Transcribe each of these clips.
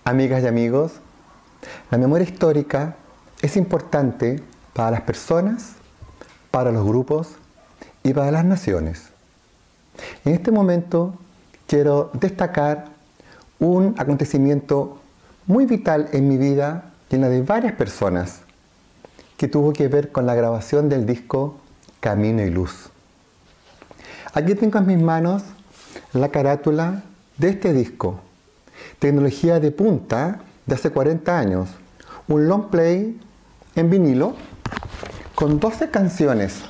Amigas y amigos, la memoria histórica es importante para las personas, para los grupos y para las naciones. En este momento quiero destacar un acontecimiento muy vital en mi vida y en la de varias personas que tuvo que ver con la grabación del disco Camino y Luz. Aquí tengo en mis manos la carátula de este disco, tecnología de punta de hace 40 años, un long play en vinilo con 12 canciones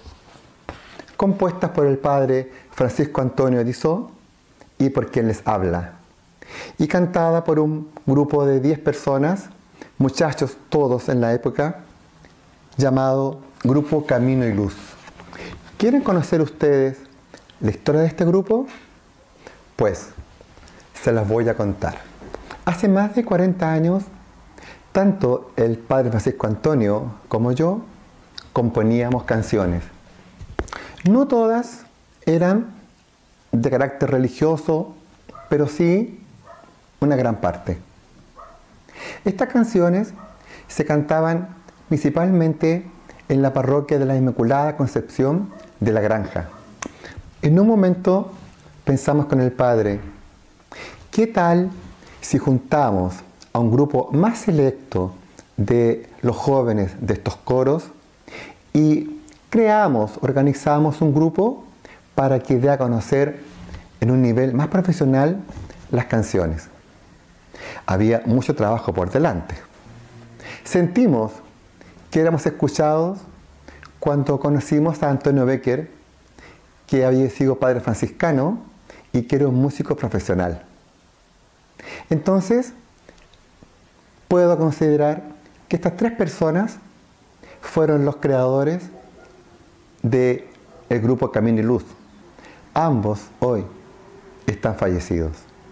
compuestas por el padre Francisco Antonio Edizó y por quien les habla, y cantada por un grupo de 10 personas, muchachos todos en la época, llamado Grupo Camino y Luz. ¿Quieren conocer ustedes la historia de este grupo? Pues se las voy a contar. Hace más de 40 años, tanto el padre Francisco Antonio como yo componíamos canciones. No todas eran de carácter religioso, pero sí una gran parte. Estas canciones se cantaban principalmente en la parroquia de la Inmaculada Concepción de la Granja. En un momento pensamos con el padre, ¿qué tal si juntamos a un grupo más selecto de los jóvenes de estos coros y organizamos un grupo para que dé a conocer en un nivel más profesional las canciones? Había mucho trabajo por delante. Sentimos que éramos escuchados cuando conocimos a Antonio Becker, que había sido padre franciscano y que era un músico profesional. Entonces, puedo considerar que estas 3 personas fueron los creadores del grupo Camino y Luz. Ambos hoy están fallecidos.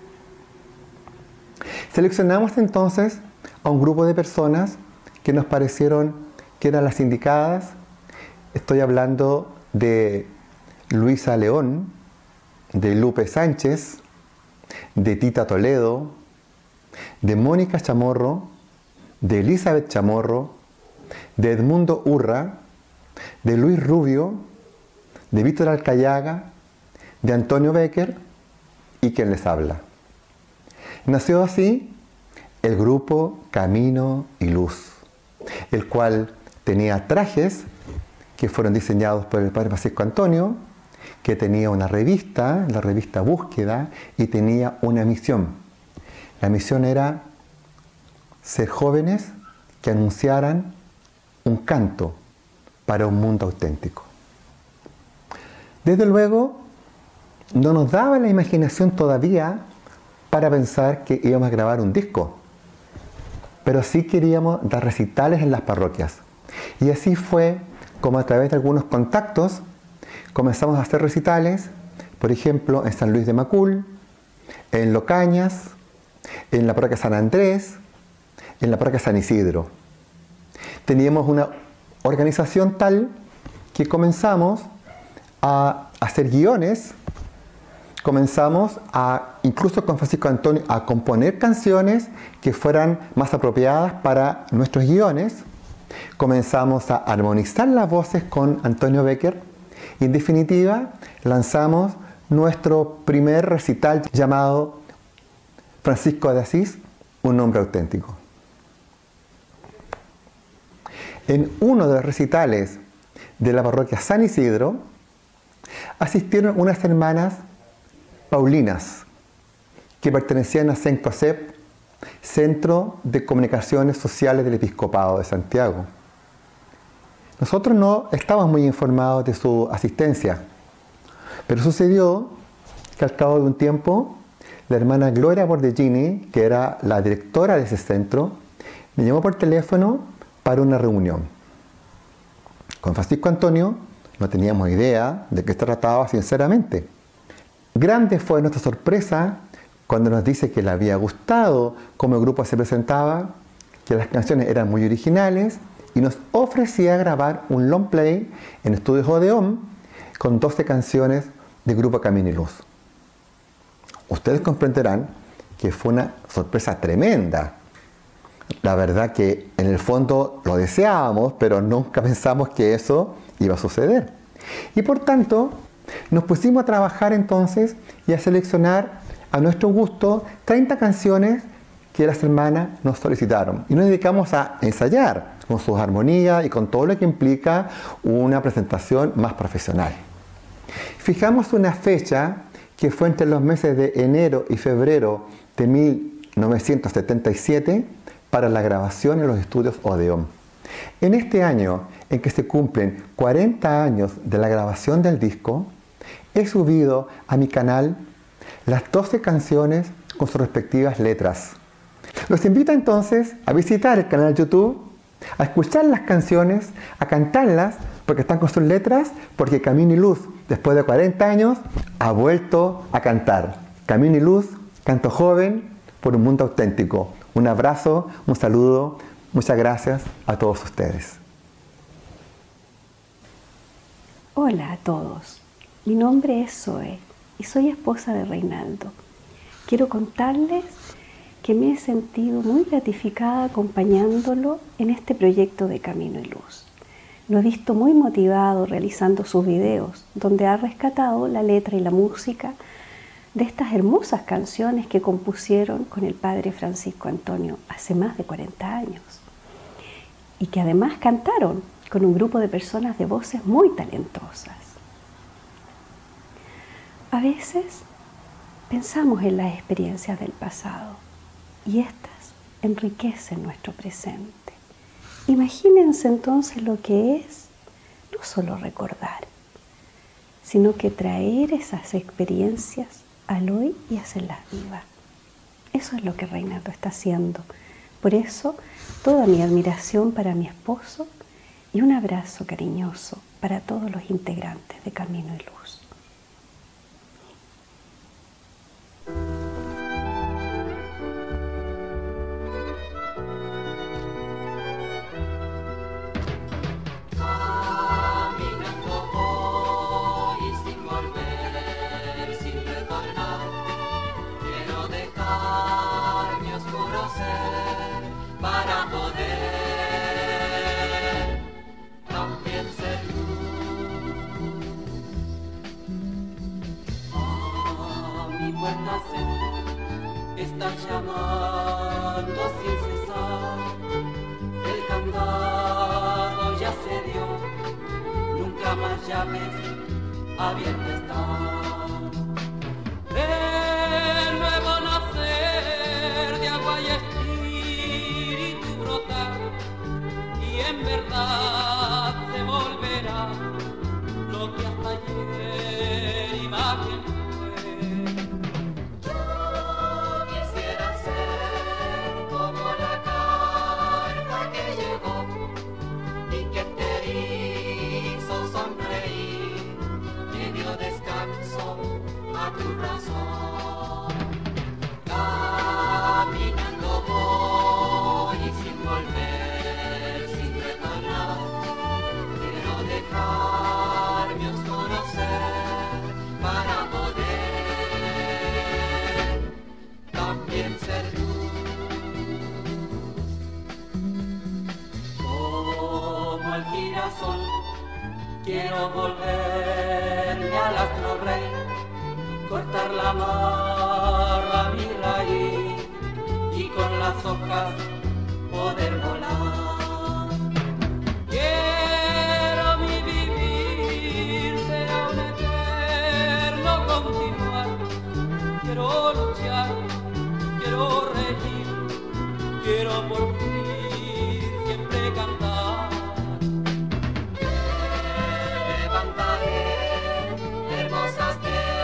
Seleccionamos entonces a un grupo de personas que nos parecieron que eran las indicadas. Estoy hablando de Luisa León, de Lupe Sánchez, de Tita Toledo, de Mónica Chamorro, de Elizabeth Chamorro, de Edmundo Urra, de Luis Rubio, de Víctor Alcayaga, de Antonio Becker y quien les habla. Nació así el grupo Camino y Luz, el cual tenía trajes que fueron diseñados por el padre Francisco Antonio, que tenía una revista, la revista Búsqueda, y tenía una misión. La misión era ser jóvenes que anunciaran un canto para un mundo auténtico. Desde luego, no nos daba la imaginación todavía para pensar que íbamos a grabar un disco, pero sí queríamos dar recitales en las parroquias. Y así fue como a través de algunos contactos comenzamos a hacer recitales, por ejemplo, en San Luis de Macul, en Locañas, en la parroquia San Andrés, en la parroquia San Isidro. Teníamos una organización tal que comenzamos a hacer guiones, comenzamos incluso con Francisco Antonio, a componer canciones que fueran más apropiadas para nuestros guiones. Comenzamos a armonizar las voces con Antonio Becker y en definitiva lanzamos nuestro primer recital llamado Francisco de Asís, un hombre auténtico. En uno de los recitales de la parroquia San Isidro asistieron unas hermanas paulinas que pertenecían a CENCOSEP, Centro de Comunicaciones Sociales del Episcopado de Santiago. Nosotros no estábamos muy informados de su asistencia, pero sucedió que al cabo de un tiempo la hermana Gloria Bordellini, que era la directora de ese centro, me llamó por teléfono para una reunión. Con Francisco Antonio no teníamos idea de qué se trataba sinceramente. Grande fue nuestra sorpresa cuando nos dice que le había gustado cómo el grupo se presentaba, que las canciones eran muy originales y nos ofrecía grabar un long play en Estudios Odeón con 12 canciones del grupo Camino y Luz. Ustedes comprenderán que fue una sorpresa tremenda. La verdad que en el fondo lo deseábamos, pero nunca pensamos que eso iba a suceder. Y por tanto, nos pusimos a trabajar entonces y a seleccionar a nuestro gusto 30 canciones que las hermanas nos solicitaron. Y nos dedicamos a ensayar con sus armonías y con todo lo que implica una presentación más profesional. Fijamos una fecha que fue entre los meses de enero y febrero de 1977 para la grabación en los estudios Odeón. En este año en que se cumplen 40 años de la grabación del disco, he subido a mi canal las 12 canciones con sus respectivas letras. Los invito entonces a visitar el canal YouTube, a escuchar las canciones, a cantarlas porque están con sus letras, porque Camino y Luz, después de 40 años, ha vuelto a cantar. Camino y Luz, canto joven por un mundo auténtico. Un abrazo, un saludo, muchas gracias a todos ustedes. Hola a todos, mi nombre es Zoe y soy esposa de Reinaldo. Quiero contarles que me he sentido muy gratificada acompañándolo en este proyecto de Camino y Luz. Lo he visto muy motivado realizando sus videos, donde ha rescatado la letra y la música de estas hermosas canciones que compusieron con el padre Francisco Antonio hace más de 40 años y que además cantaron con un grupo de personas de voces muy talentosas. A veces pensamos en las experiencias del pasado y estas enriquecen nuestro presente. Imagínense entonces lo que es no solo recordar, sino que traer esas experiencias al hoy y hacerlas vivas. Eso es lo que Reinaldo está haciendo. Por eso, toda mi admiración para mi esposo y un abrazo cariñoso para todos los integrantes de Camino y Luz. Estás llamando sin cesar, el candado ya se dio, nunca más llames, abierto está. El nuevo nacer de agua y espíritu brotar, y en verdad se volverá lo que hasta ayer imagen. A tu razón, caminando voy sin volver, sin retornar. Quiero dejarme oscurecer para poder también ser luz. Como el girasol, quiero volverme al astro rey, cortar la amarra a mi raíz y con las hojas poder volar. Quiero mi vivir, será un eterno continuar. Quiero luchar, quiero reír, quiero por fin siempre cantar. Levantaré hermosas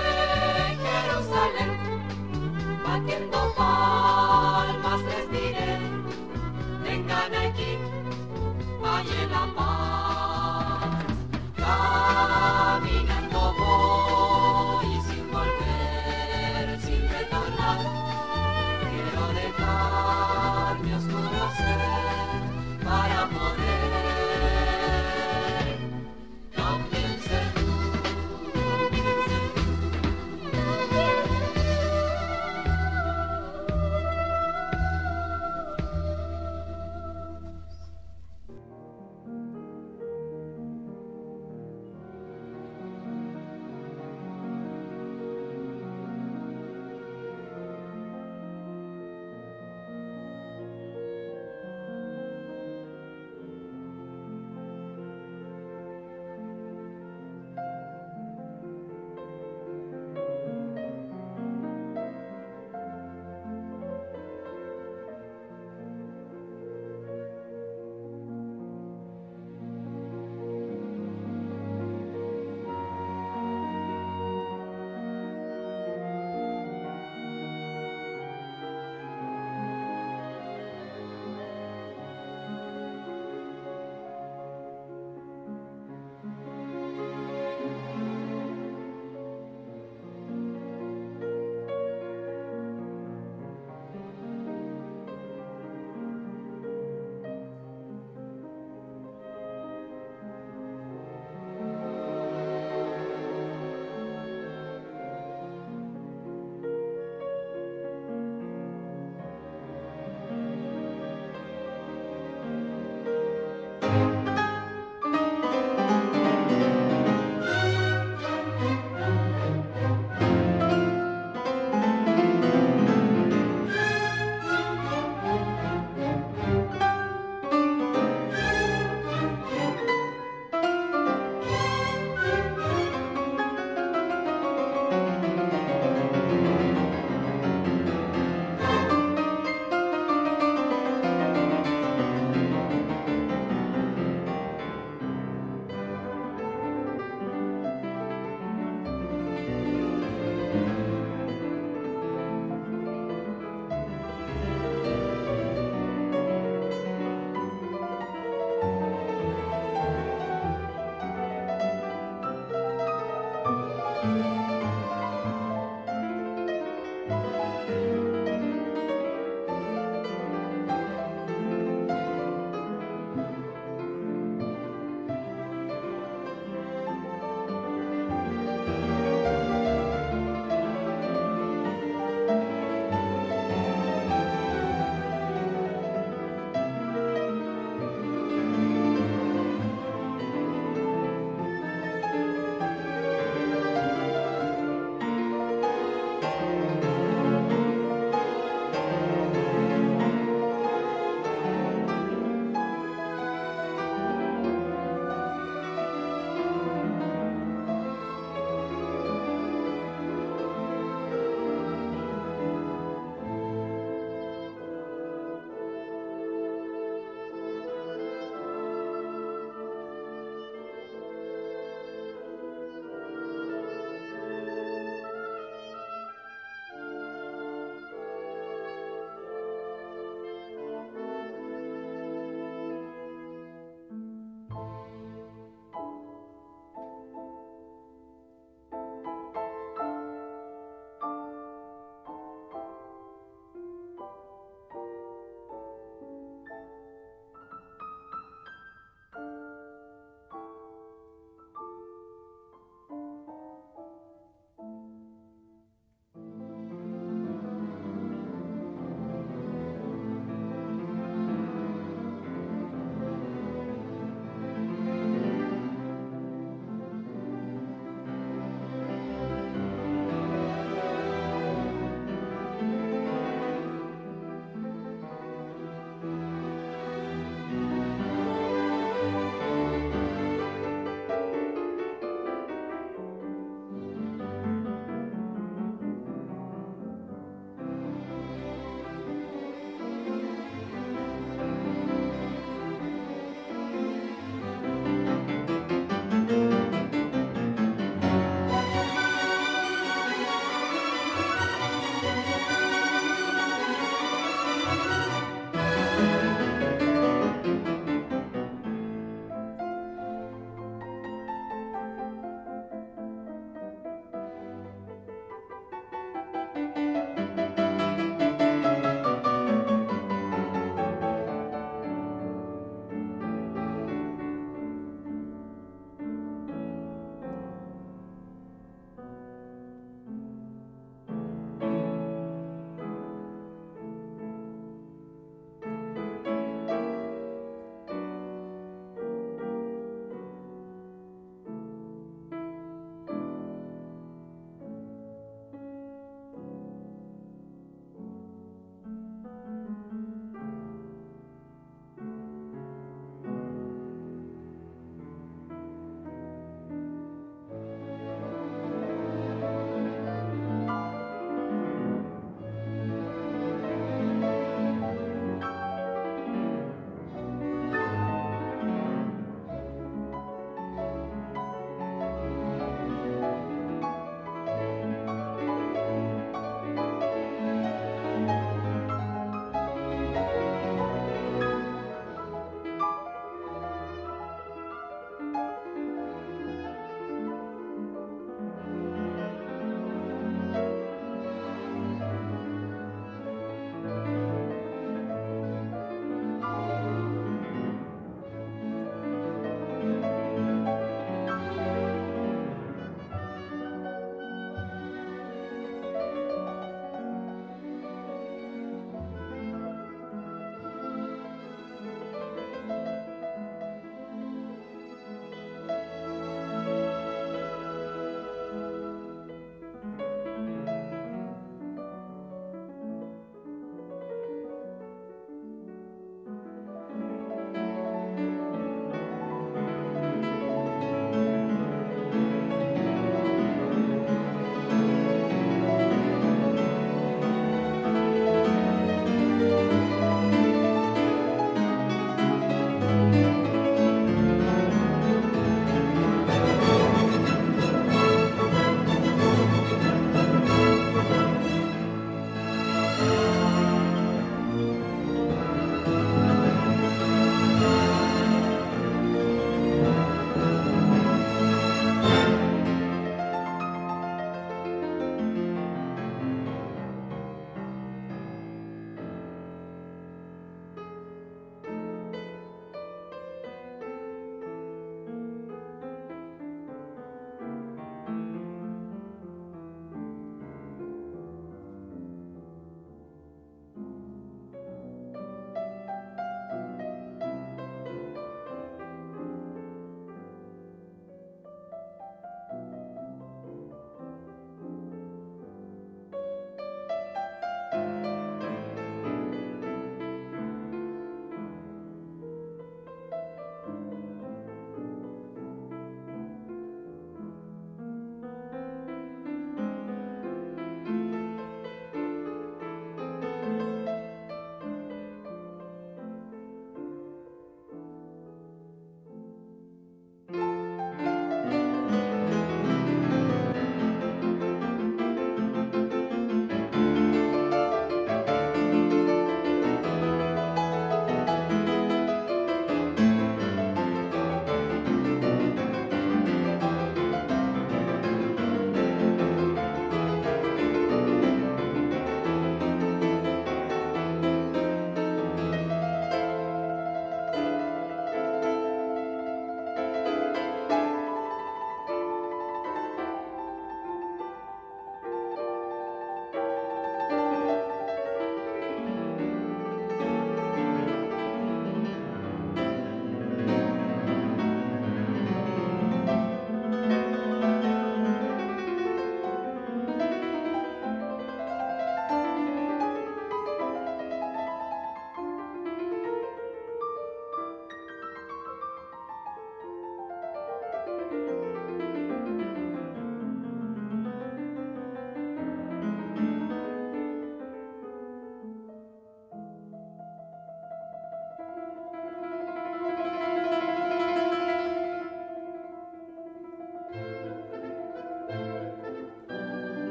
batiendo palmas les diré, vengan aquí, hay en la paz. Caminando voy sin volver, sin retornar. Quiero dejarme oscurecer para poder también ser luz.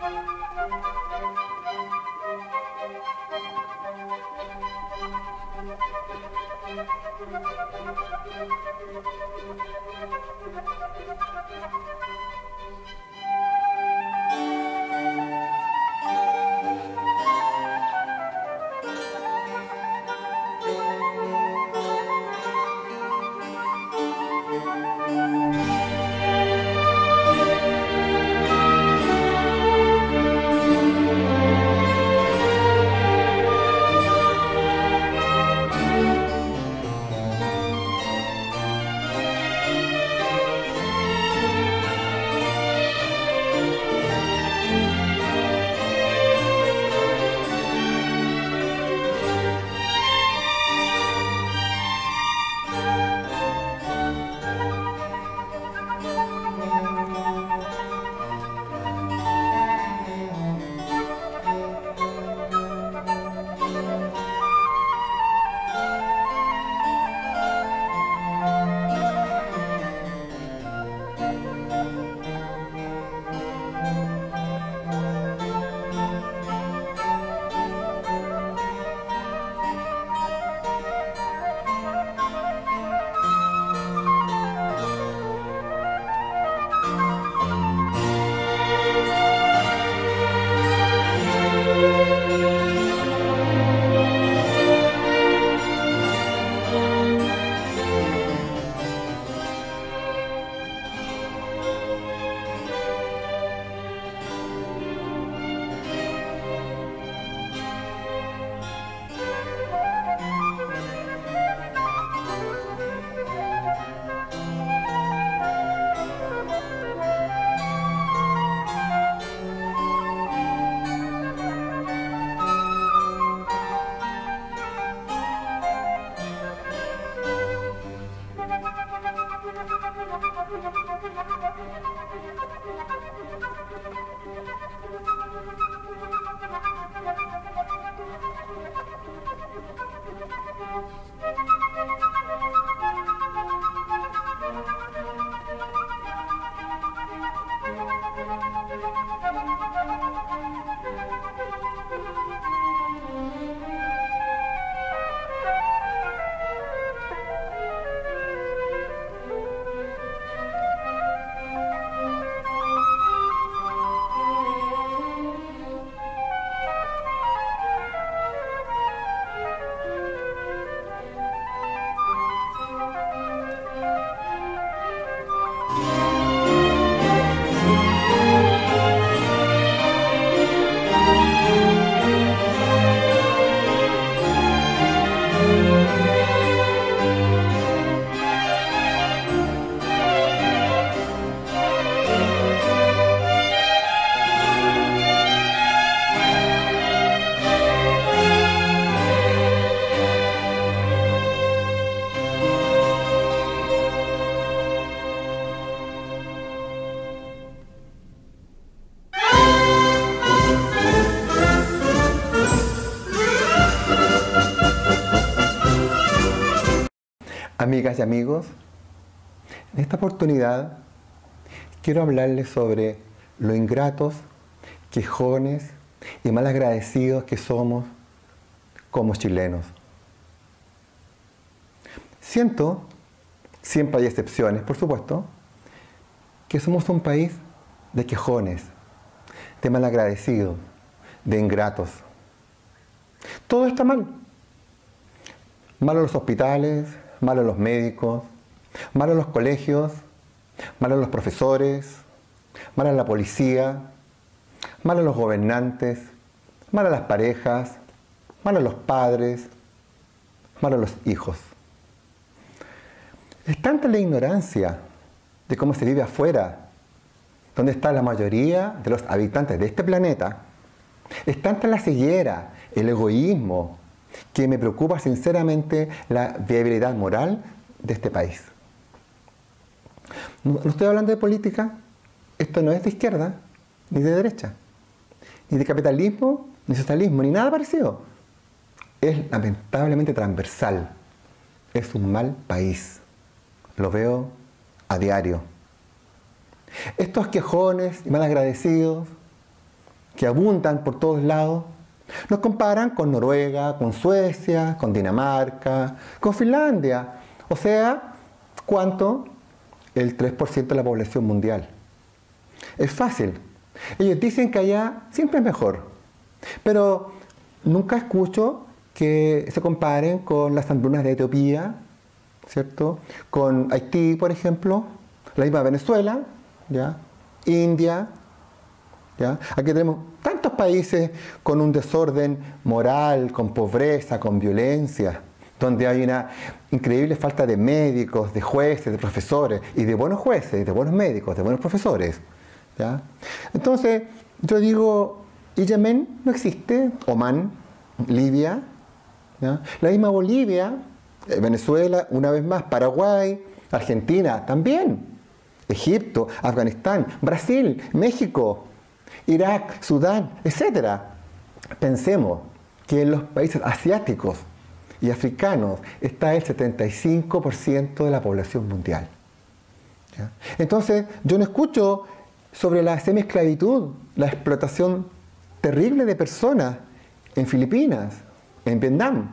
Amigas y amigos, en esta oportunidad quiero hablarles sobre lo ingratos, quejones y mal agradecidos que somos como chilenos. Siento, siempre hay excepciones, por supuesto, que somos un país de quejones, de mal agradecidos, de ingratos. Todo está mal. Mal en los hospitales, mal en los médicos, mal en los colegios, mal en los profesores, mal en la policía, mal en los gobernantes, mal en las parejas, mal en los padres, mal en los hijos. Es tanta la ignorancia de cómo se vive afuera, donde está la mayoría de los habitantes de este planeta. Es tanta la ceguera, el egoísmo, que me preocupa sinceramente la viabilidad moral de este país. No estoy hablando de política, esto no es de izquierda, ni de derecha, ni de capitalismo, ni socialismo, ni nada parecido. Es lamentablemente transversal. Es un mal país. Lo veo a diario. Estos quejones y mal agradecidos que abundan por todos lados. Nos comparan con Noruega, con Suecia, con Dinamarca, con Finlandia. O sea, ¿cuánto? El 3% de la población mundial. Es fácil. Ellos dicen que allá siempre es mejor. Pero nunca escucho que se comparen con las hambrunas de Etiopía, ¿cierto? Con Haití, por ejemplo, la misma Venezuela, ¿ya? India, ¿ya? Aquí tenemos tantos países con un desorden moral, con pobreza, con violencia, donde hay una increíble falta de médicos, de jueces, de profesores, y de buenos jueces, de buenos médicos, de buenos profesores, ¿ya? Entonces, yo digo, ¿y Yemen no existe? Omán, Libia, ¿ya? La misma Bolivia, Venezuela, una vez más, Paraguay, Argentina también, Egipto, Afganistán, Brasil, México, Irak, Sudán, etc. Pensemos que en los países asiáticos y africanos está el 75% de la población mundial, ¿ya? Entonces, yo no escucho sobre la semiesclavitud, la explotación terrible de personas en Filipinas, en Vietnam,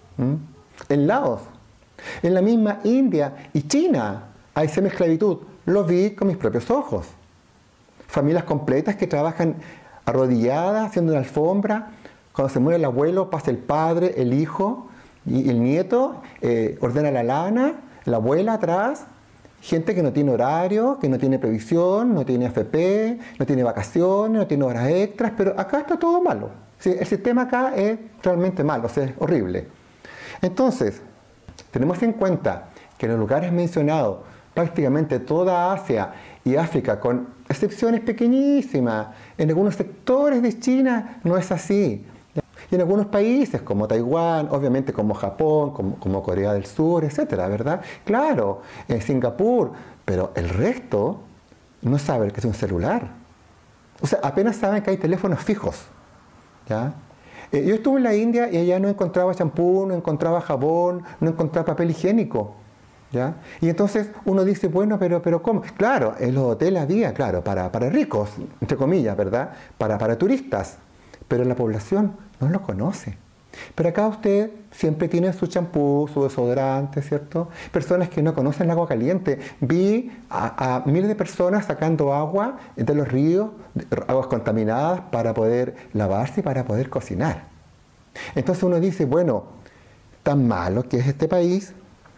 en Laos, en la misma India y China hay semiesclavitud. Lo vi con mis propios ojos. Familias completas que trabajan arrodilladas, haciendo una alfombra. Cuando se muere el abuelo, pasa el padre, el hijo y el nieto, ordena la lana, la abuela atrás. Gente que no tiene horario, que no tiene previsión, no tiene AFP, no tiene vacaciones, no tiene horas extras, pero acá está todo malo. Sí, el sistema acá es realmente malo, o sea, es horrible. Entonces, tenemos en cuenta que en los lugares mencionados, prácticamente toda Asia y África, con excepciones pequeñísimas, en algunos sectores de China no es así. Y en algunos países como Taiwán, obviamente como Japón, como Corea del Sur, etcétera, ¿verdad? Claro, en Singapur, pero el resto no sabe que es un celular. O sea, apenas saben que hay teléfonos fijos, ¿ya? Yo estuve en la India y allá no encontraba champú, no encontraba jabón, no encontraba papel higiénico, ¿ya? Y entonces uno dice, bueno, pero ¿cómo? Claro, en los hoteles había, claro, para ricos, entre comillas, ¿verdad? Para turistas, pero la población no lo conoce. Pero acá usted siempre tiene su champú, su desodorante, ¿cierto? Personas que no conocen el agua caliente. Vi a miles de personas sacando agua de los ríos, aguas contaminadas, para poder lavarse y para poder cocinar. Entonces uno dice, bueno, tan malo que es este país.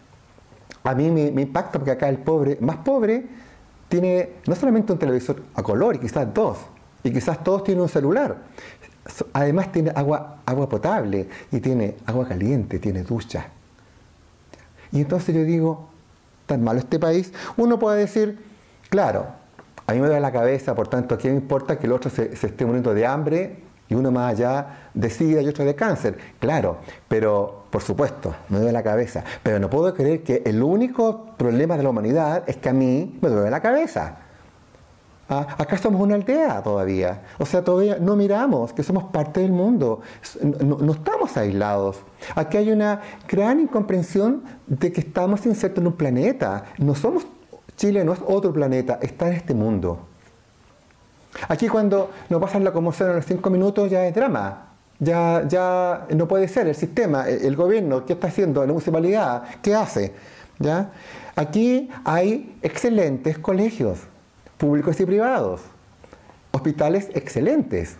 A mí me impacta porque acá el pobre, más pobre, tiene no solamente un televisor a color, y quizás dos, y quizás todos tienen un celular. Además tiene agua potable y tiene agua caliente, tiene ducha. Y entonces yo digo, tan malo este país. Uno puede decir, claro, a mí me duele la cabeza, por tanto, ¿a quién me importa que el otro se esté muriendo de hambre y uno más allá de SIDA y otro de cáncer? Claro, pero por supuesto, me duele la cabeza. Pero no puedo creer que el único problema de la humanidad es que a mí me duele la cabeza. Acá somos una aldea todavía, o sea, todavía no miramos que somos parte del mundo, no estamos aislados. Aquí hay una gran incomprensión de que estamos insertos en un planeta. No somos, Chile no es otro planeta, está en este mundo. Aquí cuando nos pasan la conmoción a los 5 minutos ya es drama, ya no puede ser. El sistema, el gobierno, ¿qué está haciendo? La municipalidad, ¿qué hace? ¿Ya? Aquí hay excelentes colegios públicos y privados, hospitales excelentes,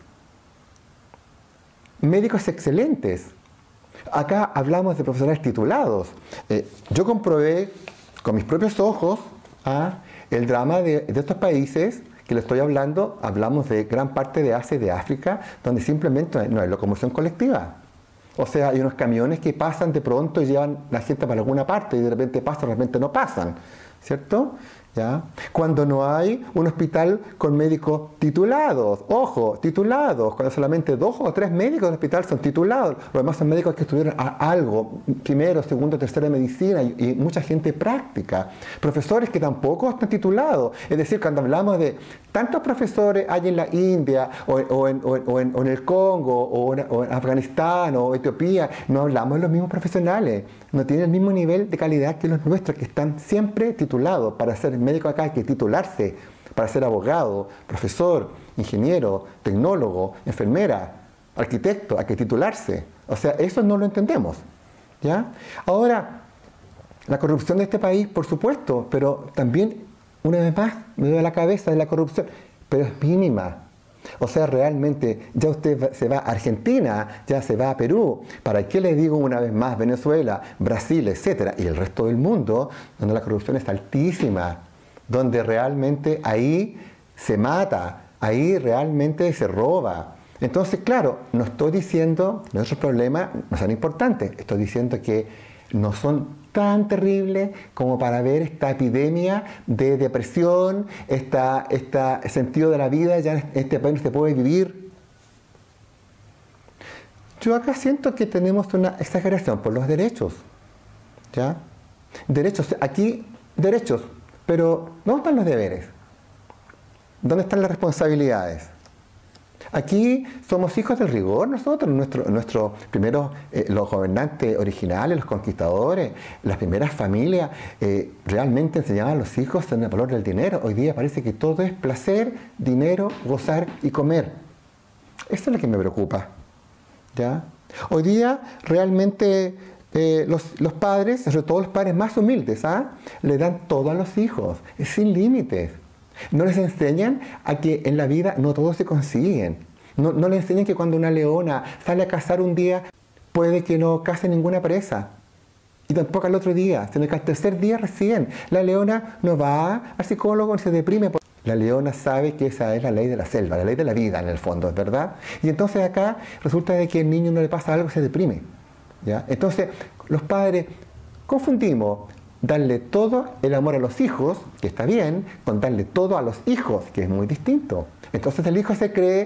médicos excelentes. Acá hablamos de profesionales titulados. Yo comprobé con mis propios ojos el drama de estos países que le estoy hablando. Hablamos de gran parte de Asia y de África, donde simplemente no hay locomoción colectiva. O sea, hay unos camiones que pasan de pronto y llevan la gente para alguna parte y de repente pasan, de repente no pasan, ¿cierto? ¿Ya? Cuando no hay un hospital con médicos titulados, ojo, titulados, cuando solamente 2 o 3 médicos del hospital son titulados, los demás son médicos que estudiaron algo, primero, segundo, tercero de medicina y mucha gente práctica, profesores que tampoco están titulados. Es decir, cuando hablamos de tantos profesores hay en la India o en el Congo o en Afganistán o Etiopía, no hablamos de los mismos profesionales. no tienen el mismo nivel de calidad que los nuestros, que están siempre titulados. Para ser médico acá hay que titularse, para ser abogado, profesor, ingeniero, tecnólogo, enfermera, arquitecto, hay que titularse. O sea, eso no lo entendemos, ¿ya? Ahora, la corrupción de este país, por supuesto, pero también, una vez más, me doy a la cabeza de la corrupción, pero es mínima. O sea, realmente, ya usted se va a Argentina, ya se va a Perú, ¿para qué le digo una vez más Venezuela, Brasil, etcétera, y el resto del mundo, donde la corrupción es altísima, donde realmente ahí se mata, ahí realmente se roba? Entonces, claro, no estoy diciendo que nuestros problemas no sean importantes, estoy diciendo que no son tan terribles como para ver esta epidemia de depresión, este sentido de la vida, ya en este país no se puede vivir. Yo acá siento que tenemos una exageración por los derechos, ¿ya? Derechos, aquí derechos, pero ¿dónde están los deberes? ¿Dónde están las responsabilidades? Aquí somos hijos del rigor nosotros, nuestros primeros, los gobernantes originales, los conquistadores, las primeras familias, realmente enseñaban a los hijos el valor del dinero. Hoy día parece que todo es placer, dinero, gozar y comer. Eso es lo que me preocupa, ¿ya? Hoy día realmente los padres, sobre todo los padres más humildes, le dan todo a los hijos, sin límites. No les enseñan a que en la vida no todos se consiguen. No les enseñan que cuando una leona sale a cazar un día, puede que no case ninguna presa. Y tampoco al otro día, sino que al tercer día recién. La leona no va al psicólogo, se deprime. La leona sabe que esa es la ley de la selva, la ley de la vida en el fondo, ¿es verdad? Y entonces acá resulta de que al niño no le pasa algo, se deprime, ¿ya? Entonces los padres confundimos darle todo el amor a los hijos, que está bien, con darle todo a los hijos, que es muy distinto. Entonces el hijo se cree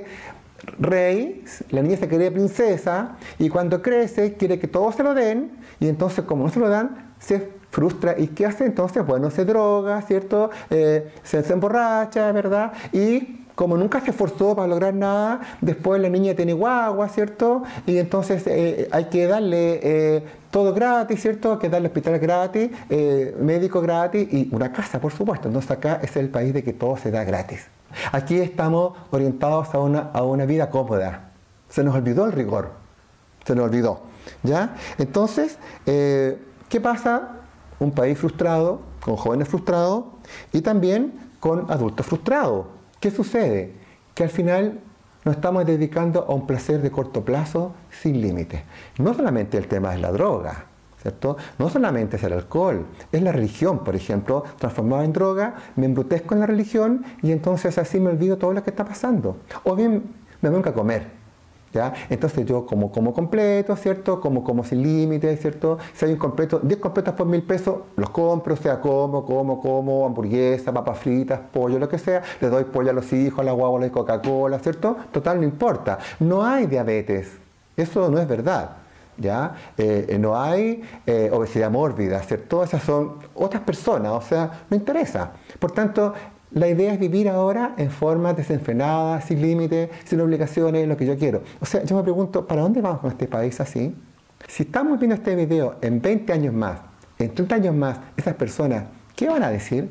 rey, la niña se cree princesa, y cuando crece quiere que todos se lo den, y entonces como no se lo dan, se frustra. ¿Y qué hace entonces? Bueno, se droga, ¿cierto? Se emborracha, ¿verdad? Y como nunca se esforzó para lograr nada, después la niña tiene guagua, ¿cierto? Y entonces hay que darle todo gratis, ¿cierto? Hay que darle hospital gratis, médico gratis y una casa, por supuesto. Entonces acá es el país de que todo se da gratis. Aquí estamos orientados a una vida cómoda. Se nos olvidó el rigor. Se nos olvidó, ¿ya? Entonces, ¿qué pasa? Un país frustrado, con jóvenes frustrados y también con adultos frustrados. ¿Qué sucede? Que al final nos estamos dedicando a un placer de corto plazo sin límites. No solamente el tema es la droga, ¿cierto? No solamente es el alcohol, es la religión, por ejemplo, transformada en droga, me embrutezco en la religión y entonces así me olvido todo lo que está pasando. O bien me vengo a comer, ¿ya? Entonces yo como completo, ¿cierto? Como sin límites, ¿cierto? Si hay un completo, 10 completos por 1.000 pesos, los compro, o sea, como, hamburguesa, papas fritas, pollo, lo que sea, le doy pollo a los hijos, a la guagua, le doy Coca-Cola, ¿cierto? Total, no importa. No hay diabetes, eso no es verdad, ¿ya? No hay obesidad mórbida, ¿cierto? Esas son otras personas, o sea, no interesa. Por tanto, la idea es vivir ahora en forma desenfrenada, sin límites, sin obligaciones, lo que yo quiero. O sea, yo me pregunto, ¿para dónde vamos con este país así? Si estamos viendo este video en 20 años más, en 30 años más, esas personas, ¿qué van a decir?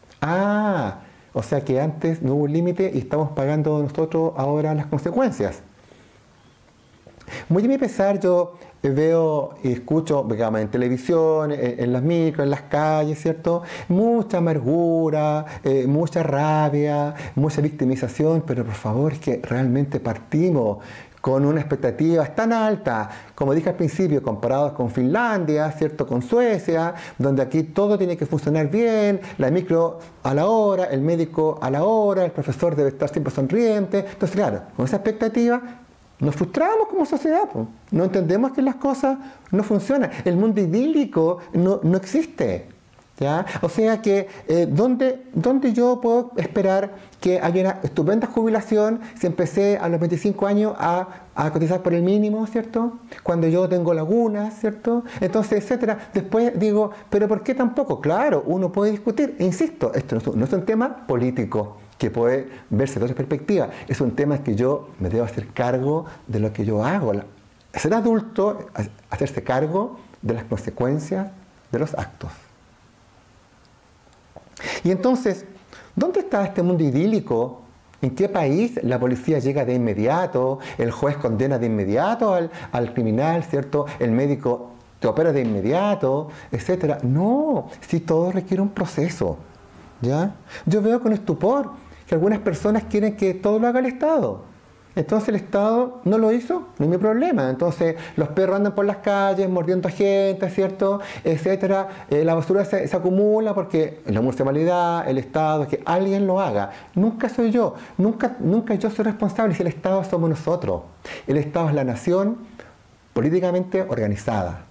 Ah, o sea que antes no hubo un límite y estamos pagando nosotros ahora las consecuencias. Muy a mi pesar, yo veo y escucho, digamos, en televisión, en las micros, en las calles, ¿cierto? Mucha amargura, mucha rabia, mucha victimización, pero por favor, es que realmente partimos con una expectativa tan alta, como dije al principio, comparados con Finlandia, ¿cierto? Con Suecia, donde aquí todo tiene que funcionar bien, la micro a la hora, el médico a la hora, el profesor debe estar siempre sonriente. Entonces, claro, con esa expectativa nos frustramos como sociedad, pues. No entendemos que las cosas no funcionan. El mundo idílico no existe, ¿ya? O sea que, ¿dónde yo puedo esperar que haya una estupenda jubilación si empecé a los 25 años a cotizar por el mínimo, ¿cierto? Cuando yo tengo lagunas, ¿cierto? Entonces, etcétera. Después digo, ¿pero por qué tampoco? Claro, uno puede discutir. E insisto, esto no es un tema político que puede verse de otra perspectiva. Es un tema que yo me debo hacer cargo de lo que yo hago. Ser adulto, hacerse cargo de las consecuencias de los actos. Y entonces, ¿dónde está este mundo idílico? ¿En qué país la policía llega de inmediato, el juez condena de inmediato al criminal, ¿cierto? El médico te opera de inmediato, etcétera? No, si todo requiere un proceso, ¿ya? Yo veo con estupor que algunas personas quieren que todo lo haga el Estado. Entonces el Estado no lo hizo, no es mi problema. Entonces los perros andan por las calles mordiendo a gente, ¿cierto? Etcétera. La basura se acumula porque la municipalidad, el Estado, que alguien lo haga. Nunca soy yo, nunca yo soy responsable si el Estado somos nosotros. El Estado es la nación políticamente organizada.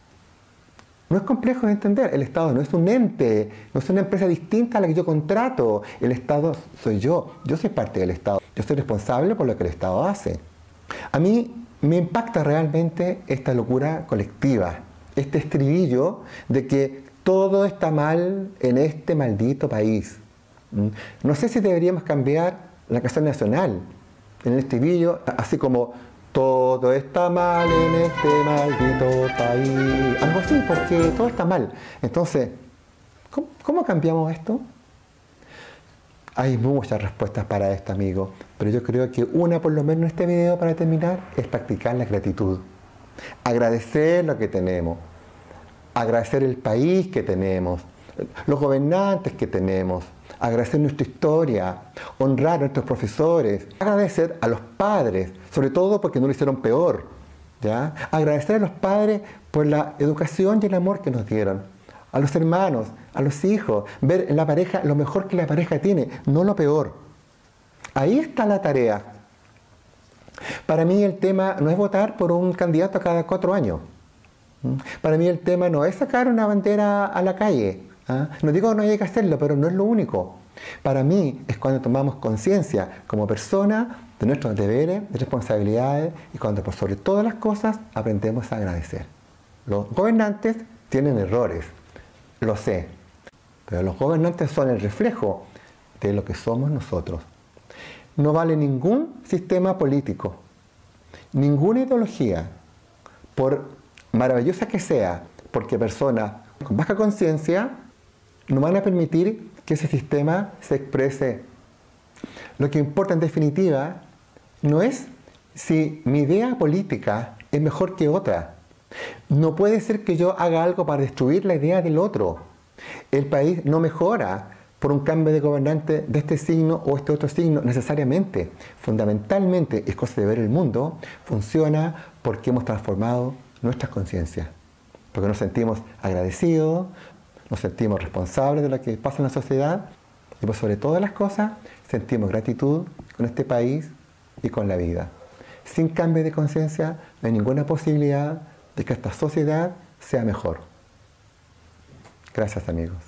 No es complejo de entender, el Estado no es un ente, no es una empresa distinta a la que yo contrato. El Estado soy yo soy parte del Estado, yo soy responsable por lo que el Estado hace. A mí me impacta realmente esta locura colectiva, este estribillo de que todo está mal en este maldito país. No sé si deberíamos cambiar la canción nacional en el estribillo, así como todo está mal en este maldito país. Algo así, porque todo está mal. Entonces, ¿cómo cambiamos esto? Hay muchas respuestas para esto, amigo. Pero yo creo que una, por lo menos en este video, para terminar, es practicar la gratitud. Agradecer lo que tenemos. Agradecer el país que tenemos. Los gobernantes que tenemos. Agradecer nuestra historia, honrar a nuestros profesores, agradecer a los padres, sobre todo porque no lo hicieron peor, ¿ya? Agradecer a los padres por la educación y el amor que nos dieron, a los hermanos, a los hijos, ver en la pareja lo mejor que la pareja tiene, no lo peor. Ahí está la tarea. Para mí el tema no es votar por un candidato cada 4 años. Para mí el tema no es sacar una bandera a la calle. No digo que no haya que hacerlo, pero no es lo único. Para mí es cuando tomamos conciencia como persona de nuestros deberes, de responsabilidades y cuando por sobre todas las cosas aprendemos a agradecer. Los gobernantes tienen errores, lo sé, pero los gobernantes son el reflejo de lo que somos nosotros. No vale ningún sistema político, ninguna ideología, por maravillosa que sea, porque personas con baja conciencia no van a permitir que ese sistema se exprese. Lo que importa en definitiva no es si mi idea política es mejor que otra. No puede ser que yo haga algo para destruir la idea del otro. El país no mejora por un cambio de gobernante de este signo o este otro signo necesariamente. Fundamentalmente, es cosa de ver el mundo, funciona porque hemos transformado nuestras conciencias. Porque nos sentimos agradecidos, nos sentimos responsables de lo que pasa en la sociedad y por sobre todas las cosas sentimos gratitud con este país y con la vida. Sin cambio de conciencia no hay ninguna posibilidad de que esta sociedad sea mejor. Gracias, amigos.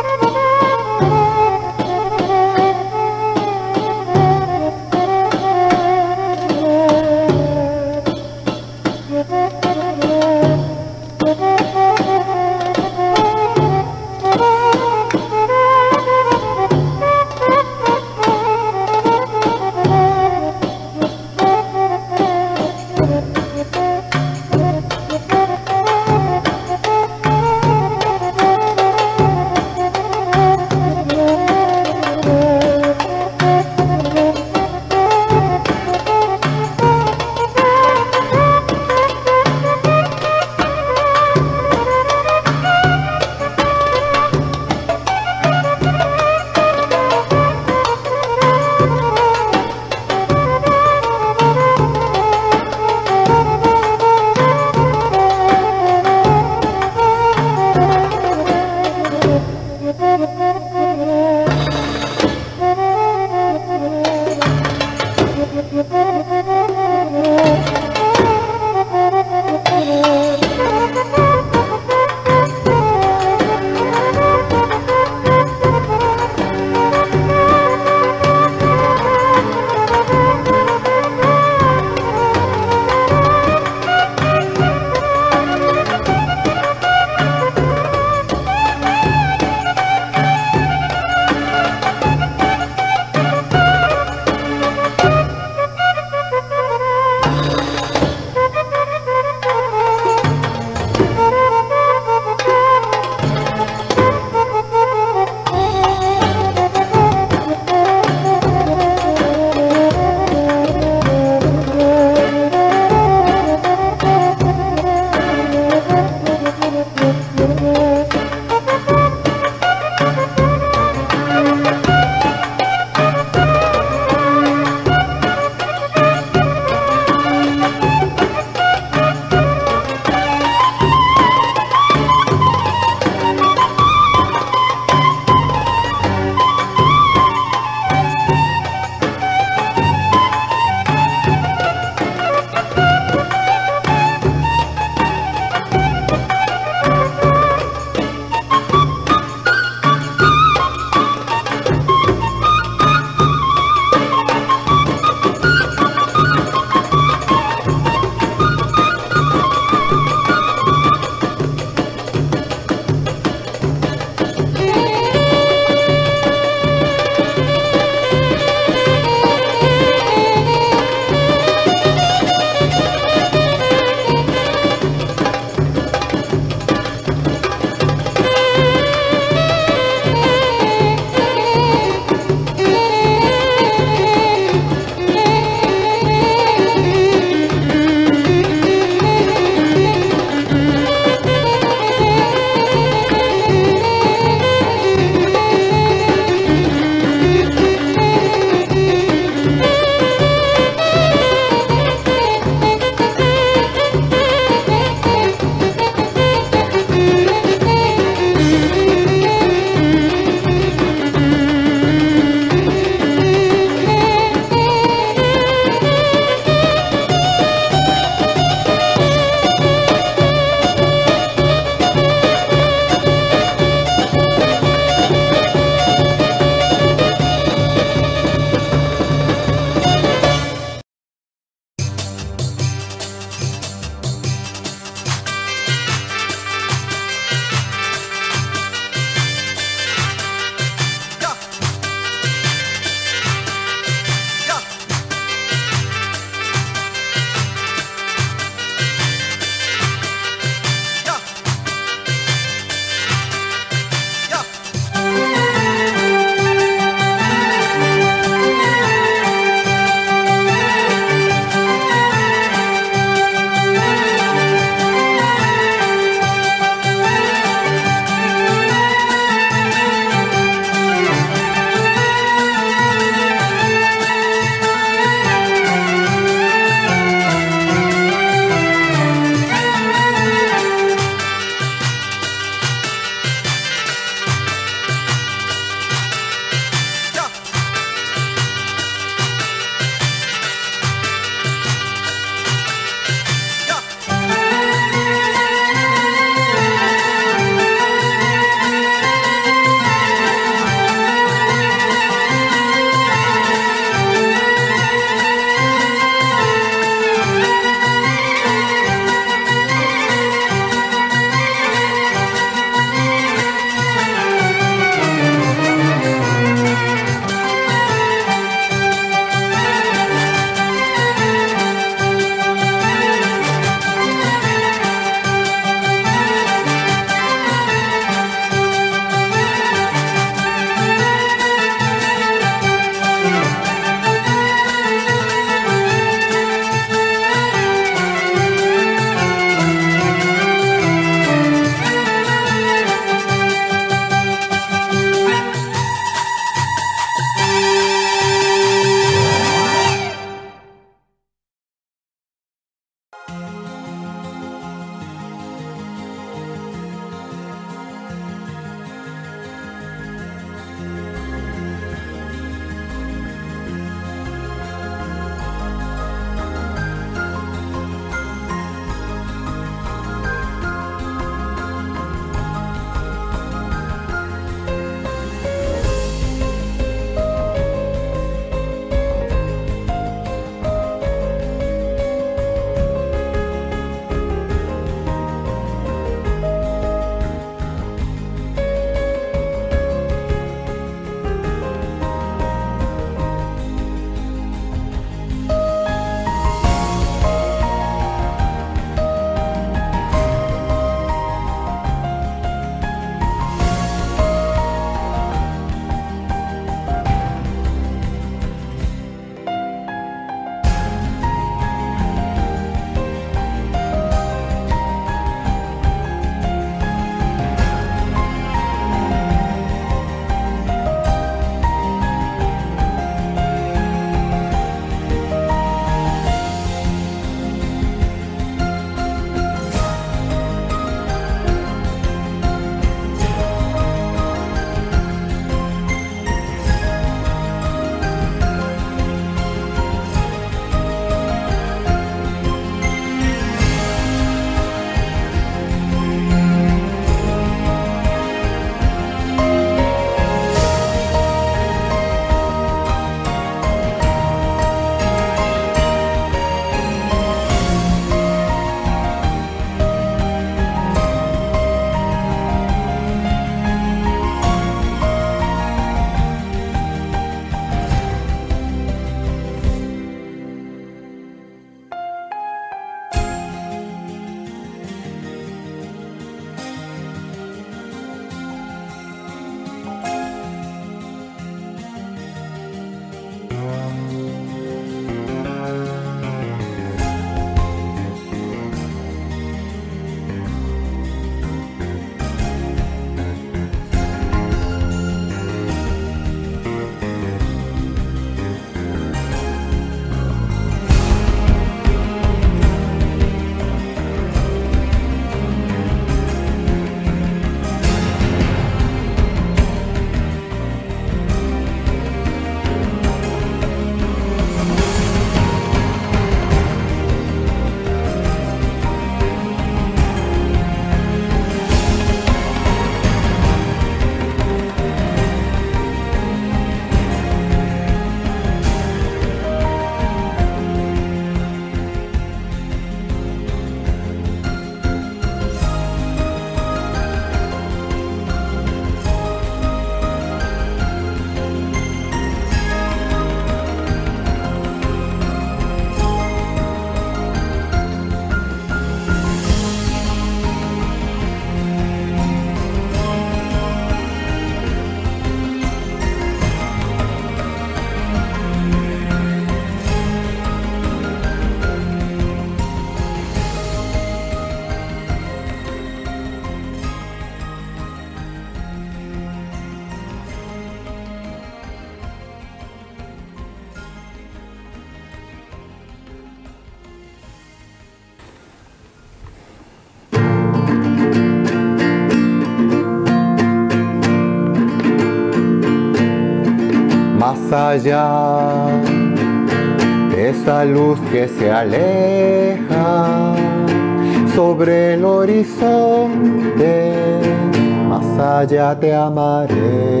más allá de esa luz que se aleja sobre el horizonte, más allá te amaré,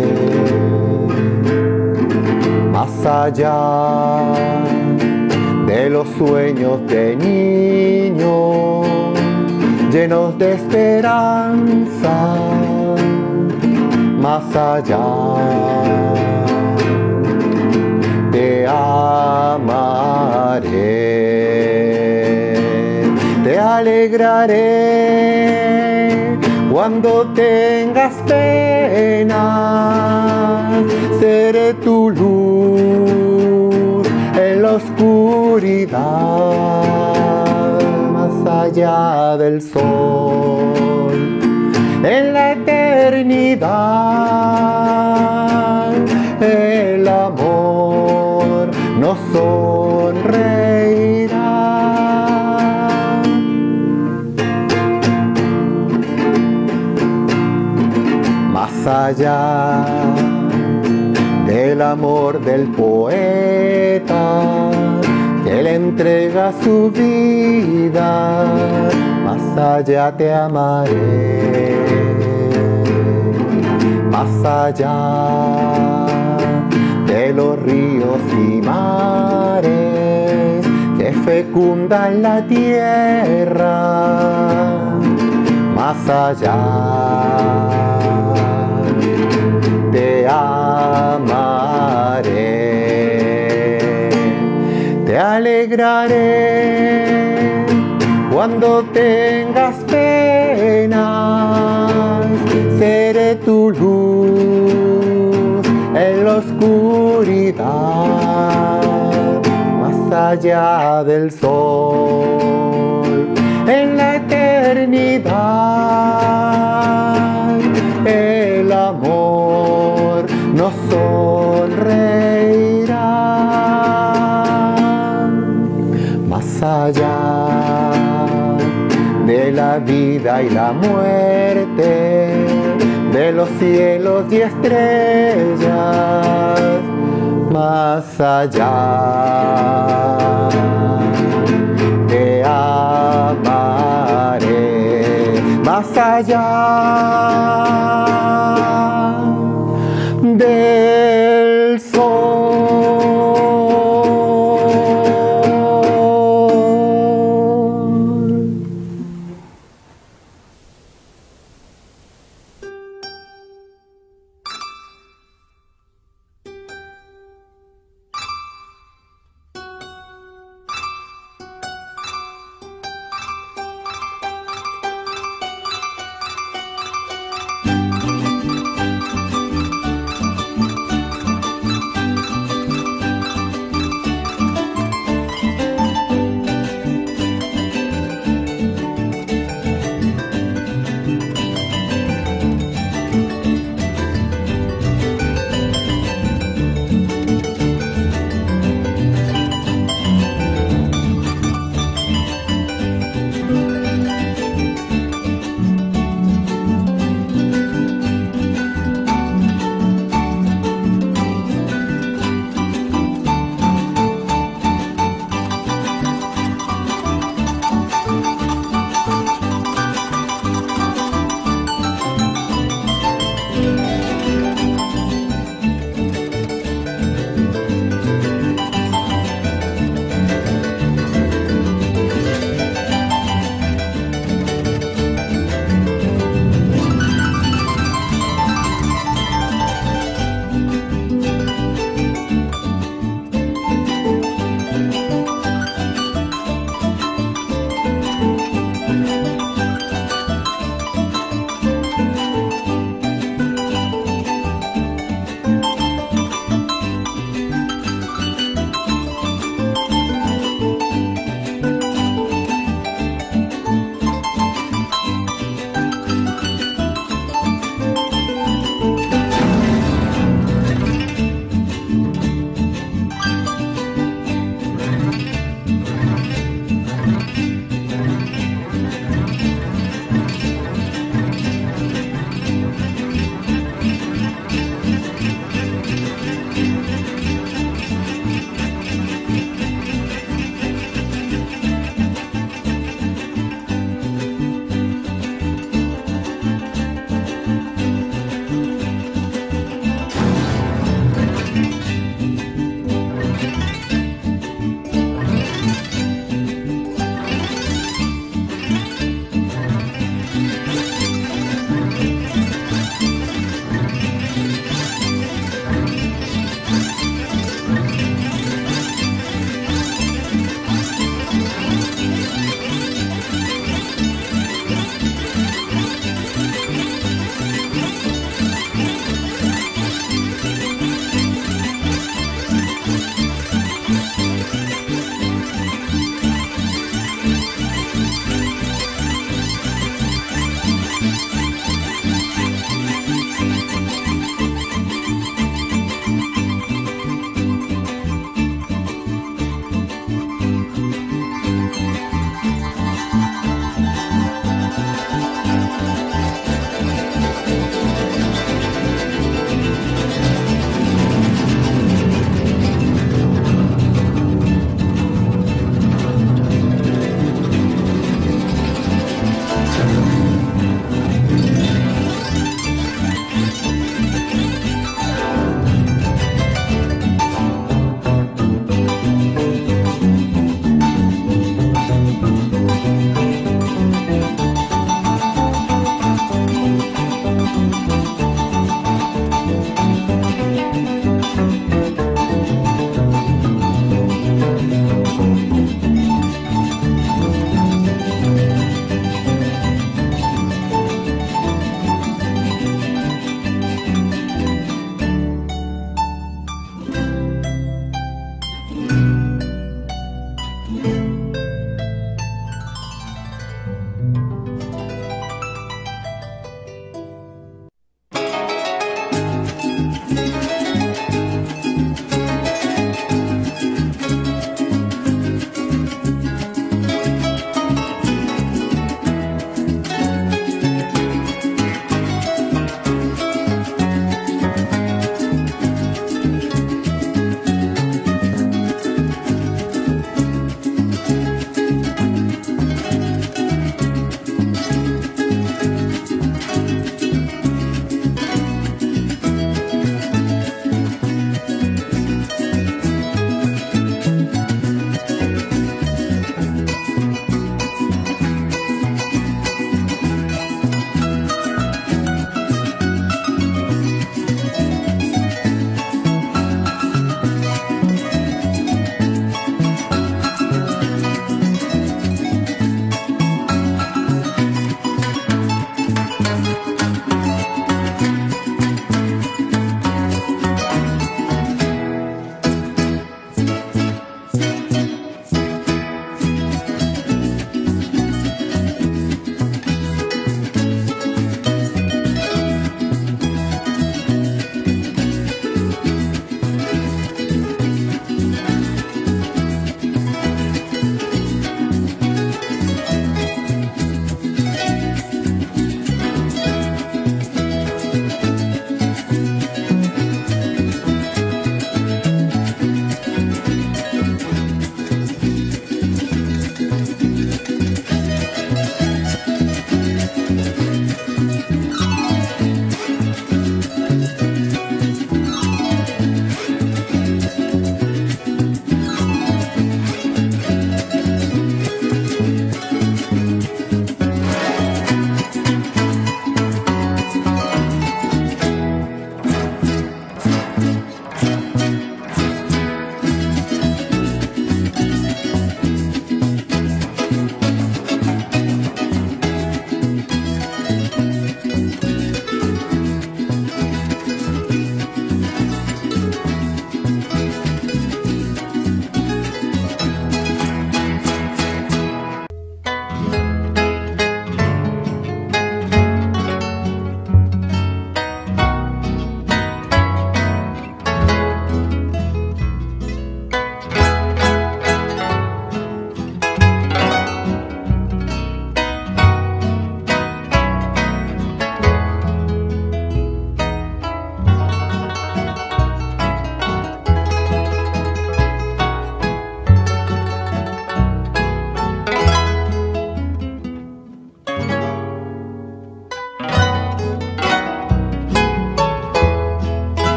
más allá de los sueños de niño llenos de esperanza, más allá te amaré, te alegraré cuando tengas pena, seré tu luz en la oscuridad, más allá del sol, en la eternidad, el amor nos sonreirá. Más allá del amor del poeta que le entrega su vida, más allá te amaré, más allá de los ríos y mares que fecundan la tierra, más allá te amaré, te alegraré cuando tengas penas, seré tu luz en la oscuridad, más allá del sol, en la eternidad, el amor nos sonreirá, más allá de la vida y la muerte, de los cielos y estrellas, más allá te amaré, más allá del sol.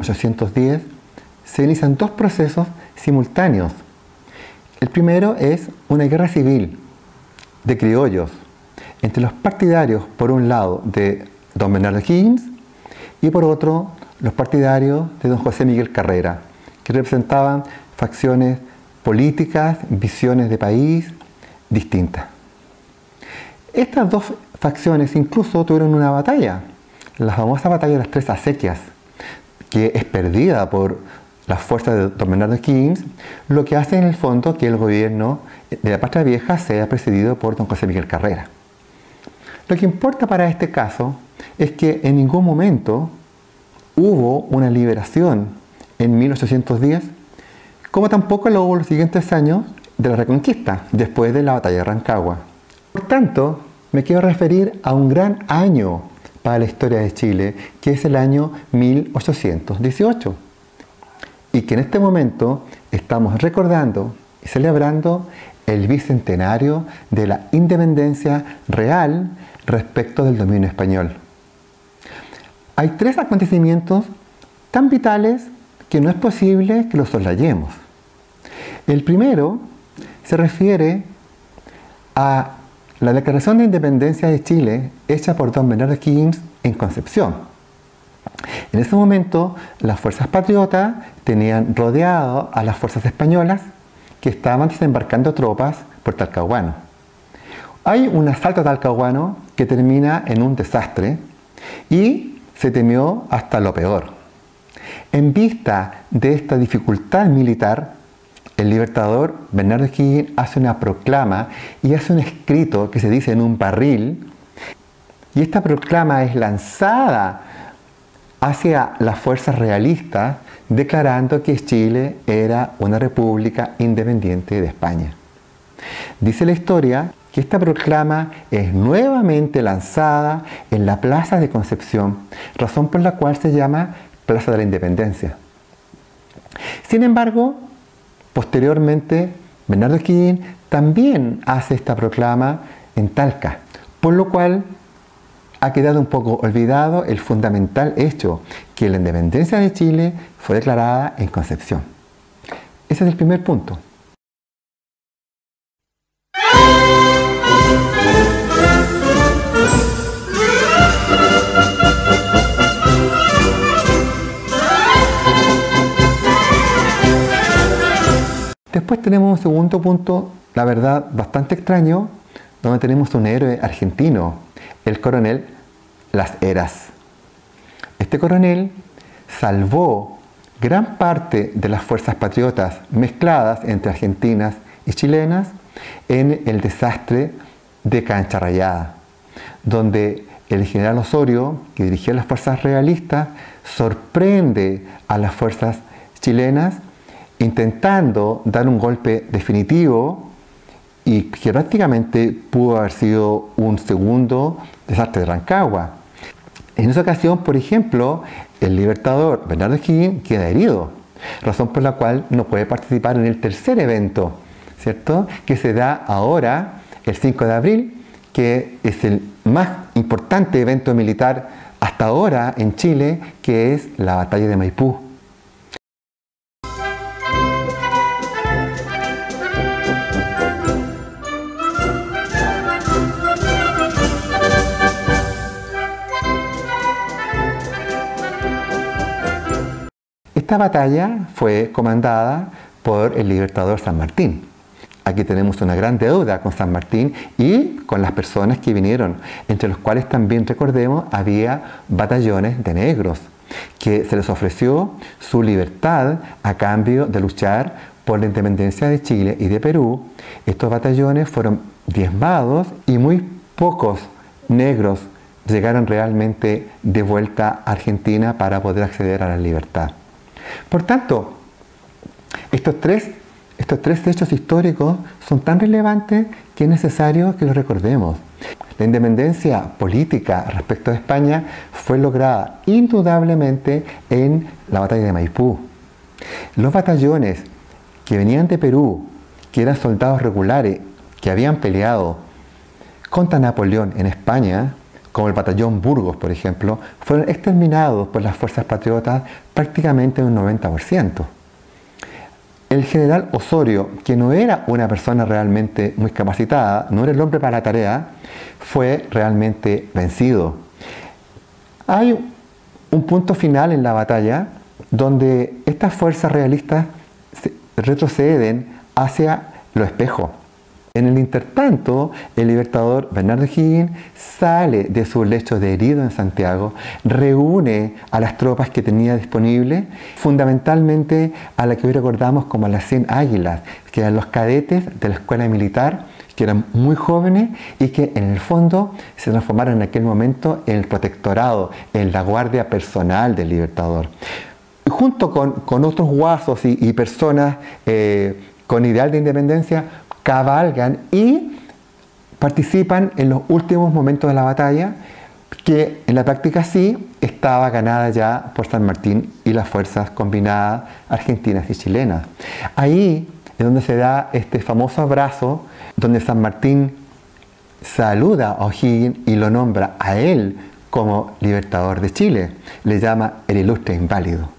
1810, se inician dos procesos simultáneos. El primero es una guerra civil de criollos entre los partidarios, por un lado, de don Bernardo O'Higgins y por otro, los partidarios de don José Miguel Carrera, que representaban facciones políticas, visiones de país distintas. Estas dos facciones incluso tuvieron una batalla, la famosa batalla de las Tres Acequias, que es perdida por las fuerzas de don Bernardo O'Higgins, lo que hace en el fondo que el gobierno de la Patria Vieja sea presidido por don José Miguel Carrera. Lo que importa para este caso es que en ningún momento hubo una liberación en 1810, como tampoco lo hubo en los siguientes años de la Reconquista, después de la batalla de Rancagua. Por tanto, me quiero referir a un gran año para la historia de Chile, que es el año 1818, y que en este momento estamos recordando y celebrando el bicentenario de la independencia real respecto del dominio español. Hay tres acontecimientos tan vitales que no es posible que los soslayemos. El primero se refiere a la Declaración de Independencia de Chile hecha por don Bernardo O'Higgins en Concepción. En ese momento, las fuerzas patriotas tenían rodeado a las fuerzas españolas que estaban desembarcando tropas por Talcahuano. Hay un asalto a Talcahuano que termina en un desastre y se temió hasta lo peor. En vista de esta dificultad militar, el libertador Bernardo O'Higgins hace una proclama y hace un escrito que se dice en un barril, y esta proclama es lanzada hacia las fuerzas realistas declarando que Chile era una república independiente de España. Dice la historia que esta proclama es nuevamente lanzada en la Plaza de Concepción, razón por la cual se llama Plaza de la Independencia. Sin embargo, posteriormente, Bernardo O'Higgins también hace esta proclama en Talca, por lo cual ha quedado un poco olvidado el fundamental hecho que la independencia de Chile fue declarada en Concepción. Ese es el primer punto. Después tenemos un segundo punto, la verdad, bastante extraño, donde tenemos un héroe argentino, el coronel Las Heras. Este coronel salvó gran parte de las fuerzas patriotas mezcladas entre argentinas y chilenas en el desastre de Cancha Rayada, donde el general Osorio, que dirigía las fuerzas realistas, sorprende a las fuerzas chilenas intentando dar un golpe definitivo y que prácticamente pudo haber sido un segundo desastre de Rancagua. En esa ocasión, por ejemplo, el libertador Bernardo O'Higgins queda herido, razón por la cual no puede participar en el tercer evento, ¿cierto?, que se da ahora, el 5 de abril, que es el más importante evento militar hasta ahora en Chile, que es la batalla de Maipú. Esta batalla fue comandada por el libertador San Martín. Aquí tenemos una gran deuda con San Martín y con las personas que vinieron, entre los cuales también, recordemos, había batallones de negros, que se les ofreció su libertad a cambio de luchar por la independencia de Chile y de Perú. Estos batallones fueron diezmados y muy pocos negros llegaron realmente de vuelta a Argentina para poder acceder a la libertad. Por tanto, estos tres hechos históricos son tan relevantes que es necesario que los recordemos. La independencia política respecto a España fue lograda indudablemente en la batalla de Maipú. Los batallones que venían de Perú, que eran soldados regulares, que habían peleado contra Napoleón en España, como el batallón Burgos, por ejemplo, fueron exterminados por las fuerzas patriotas prácticamente en un 90%. El general Osorio, que no era una persona realmente muy capacitada, no era el hombre para la tarea, fue realmente vencido. Hay un punto final en la batalla donde estas fuerzas realistas retroceden hacia los espejos. En el intertanto, el libertador Bernardo O'Higgins sale de su lecho de herido en Santiago, reúne a las tropas que tenía disponibles, fundamentalmente a la que hoy recordamos como las 100 Águilas, que eran los cadetes de la escuela militar, que eran muy jóvenes y que en el fondo se transformaron en aquel momento en el protectorado, en la guardia personal del libertador. Y junto con otros guasos y personas con ideal de independencia, cabalgan y participan en los últimos momentos de la batalla, que en la práctica sí estaba ganada ya por San Martín y las fuerzas combinadas argentinas y chilenas. Ahí es donde se da este famoso abrazo, donde San Martín saluda a O'Higgins y lo nombra a él como libertador de Chile. Le llama el ilustre inválido.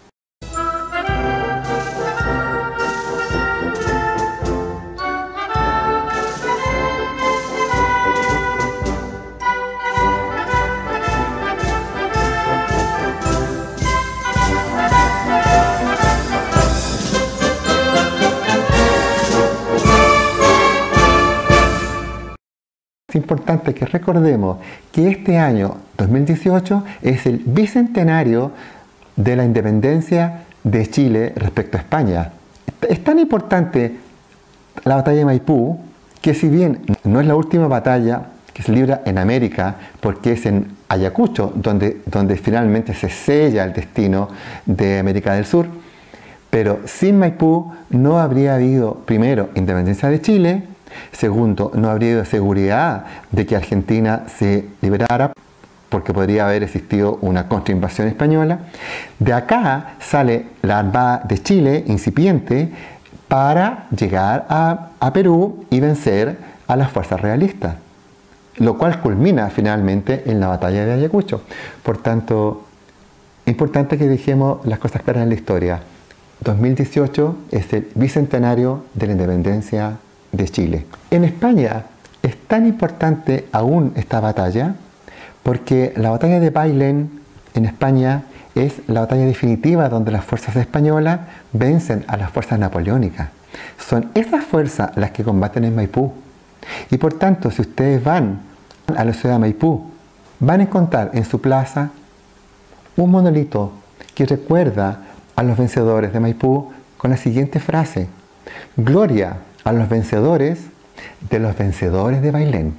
Es importante que recordemos que este año 2018 es el bicentenario de la independencia de Chile respecto a España. Es tan importante la batalla de Maipú que, si bien no es la última batalla que se libra en América, porque es en Ayacucho donde finalmente se sella el destino de América del Sur, pero sin Maipú no habría habido, primero, independencia de Chile. Segundo, no habría habido seguridad de que Argentina se liberara, porque podría haber existido una contrainvasión española. De acá sale la Armada de Chile, incipiente, para llegar a Perú y vencer a las fuerzas realistas, lo cual culmina finalmente en la batalla de Ayacucho. Por tanto, importante que dejemos las cosas claras en la historia. 2018 es el bicentenario de la independencia de Chile. En España es tan importante aún esta batalla porque la batalla de Bailén en España es la batalla definitiva donde las fuerzas españolas vencen a las fuerzas napoleónicas. Son esas fuerzas las que combaten en Maipú. Y por tanto, si ustedes van a la ciudad de Maipú, van a encontrar en su plaza un monolito que recuerda a los vencedores de Maipú con la siguiente frase: gloria a los vencedores de Bailén.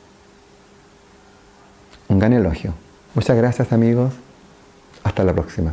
Un gran elogio. Muchas gracias, amigos. Hasta la próxima.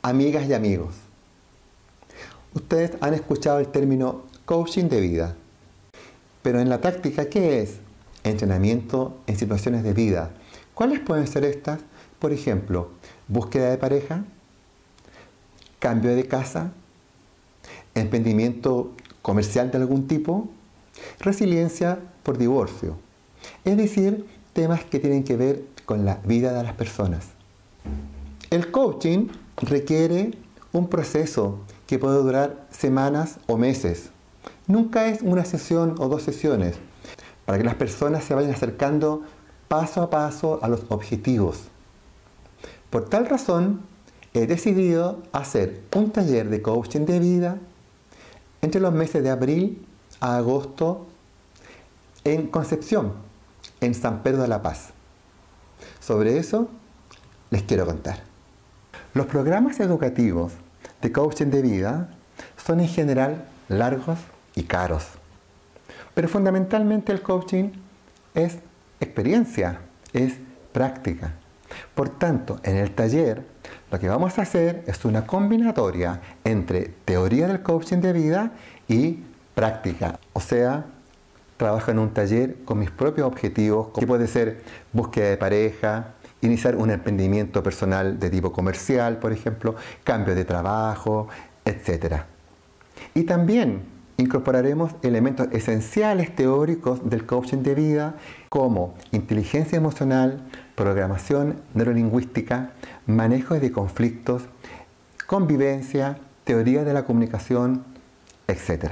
amigas y amigos, ustedes han escuchado el término coaching de vida. Pero en la práctica, ¿qué es? Entrenamiento en situaciones de vida. ¿Cuáles pueden ser estas? Por ejemplo, búsqueda de pareja, cambio de casa, emprendimiento comercial de algún tipo, resiliencia por divorcio. Es decir, temas que tienen que ver con la vida de las personas. El coaching requiere un proceso que puede durar semanas o meses. Nunca es una sesión o 2 sesiones, para que las personas se vayan acercando paso a paso a los objetivos. Por tal razón, he decidido hacer un taller de coaching de vida entre los meses de abril a agosto en Concepción, en San Pedro de la Paz. Sobre eso les quiero contar. Los programas educativos de coaching de vida son en general largos y caros. Pero fundamentalmente el coaching es experiencia, es práctica. Por tanto, en el taller lo que vamos a hacer es una combinatoria entre teoría del coaching de vida y práctica. O sea, trabajo en un taller con mis propios objetivos, que puede ser búsqueda de pareja, iniciar un emprendimiento personal de tipo comercial, por ejemplo, cambio de trabajo, etc. Y también incorporaremos elementos esenciales teóricos del coaching de vida como inteligencia emocional, programación neurolingüística, manejo de conflictos, convivencia, teoría de la comunicación, etc.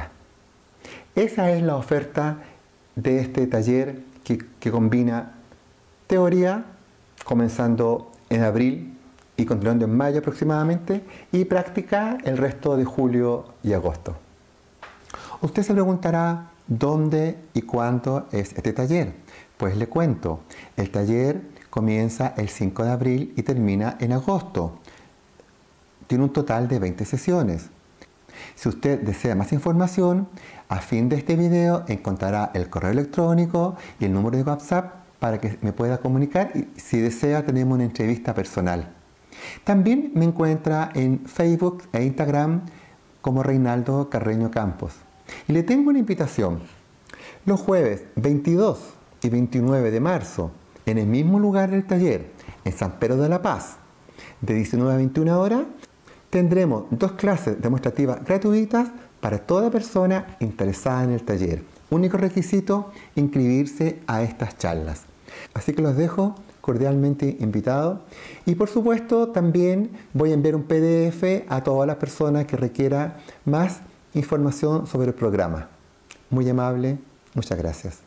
Esa es la oferta de este taller que combina teoría, comenzando en abril y continuando en mayo aproximadamente, y práctica el resto de julio y agosto. Usted se preguntará dónde y cuándo es este taller. Pues le cuento, el taller comienza el 5 de abril y termina en agosto. Tiene un total de 20 sesiones. Si usted desea más información, a fin de este video encontrará el correo electrónico y el número de WhatsApp para que me pueda comunicar y si desea tenemos una entrevista personal. También me encuentra en Facebook e Instagram como Reinaldo Carreño Campos. Y le tengo una invitación. Los jueves 22 y 29 de marzo, en el mismo lugar del taller, en San Pedro de la Paz, de 19 a 21 horas, tendremos 2 clases demostrativas gratuitas para toda persona interesada en el taller. Único requisito, inscribirse a estas charlas. Así que los dejo cordialmente invitados. Y por supuesto también voy a enviar un PDF a todas las personas que requieran más información sobre el programa. Muy amable, muchas gracias.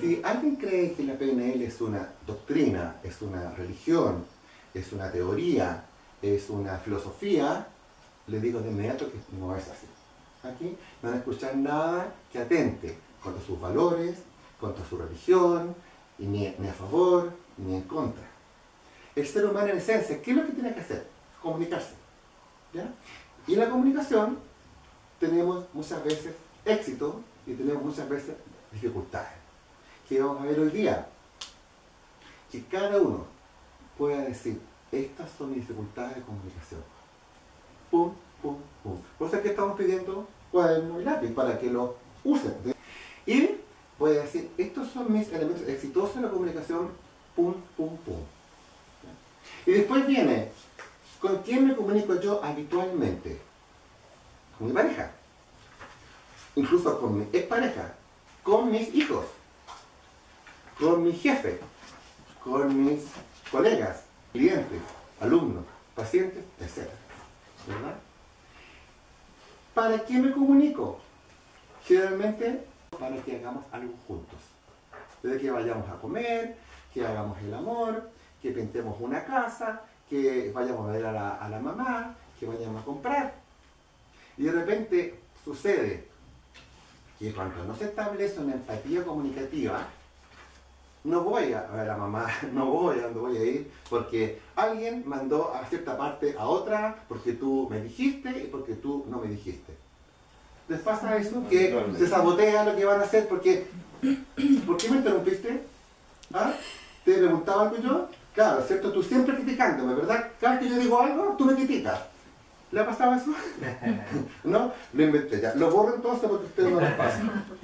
Si alguien cree que la PNL es una doctrina, es una religión, es una teoría, es una filosofía, le digo de inmediato que no es así. Aquí no van a escuchar nada que atente contra sus valores, contra su religión, y ni a favor ni en contra. El ser humano en esencia, ¿qué es lo que tiene que hacer? Comunicarse. ¿Ya? Y en la comunicación tenemos muchas veces éxito y tenemos muchas veces dificultades. ¿Qué vamos a ver hoy día? Que cada uno pueda decir, estas son mis dificultades de comunicación. Pum, pum, pum. Por eso es que estamos pidiendo cuaderno y lápiz para que lo usen. Y puede decir, estos son mis elementos exitosos en la comunicación, pum, pum, pum. Y después viene, ¿con quién me comunico yo habitualmente? Con mi pareja. Incluso con mi expareja. Con mis hijos. Con mi jefe. Con mis colegas, clientes, alumnos, pacientes, etc. ¿Verdad? ¿Para qué me comunico? Generalmente para que hagamos algo juntos. Desde que vayamos a comer, que hagamos el amor, que pintemos una casa, que vayamos a ver a la mamá, que vayamos a comprar. Y de repente sucede que cuando no se establece una empatía comunicativa, no voy a ver a la mamá, no voy a donde voy a ir, porque alguien mandó a cierta parte a otra, porque tú me dijiste y porque tú no me dijiste. ¿Les pasa eso? Que se sabotea lo que van a hacer porque... ¿Por qué me interrumpiste? ¿Ah? ¿Te preguntaba algo yo? Claro, ¿cierto? Tú siempre criticándome, ¿verdad? Cada vez que yo digo algo, tú me criticas. ¿Le ha pasado eso? ¿No? Lo inventé ya. Lo borro entonces porque a ustedes no les pasa.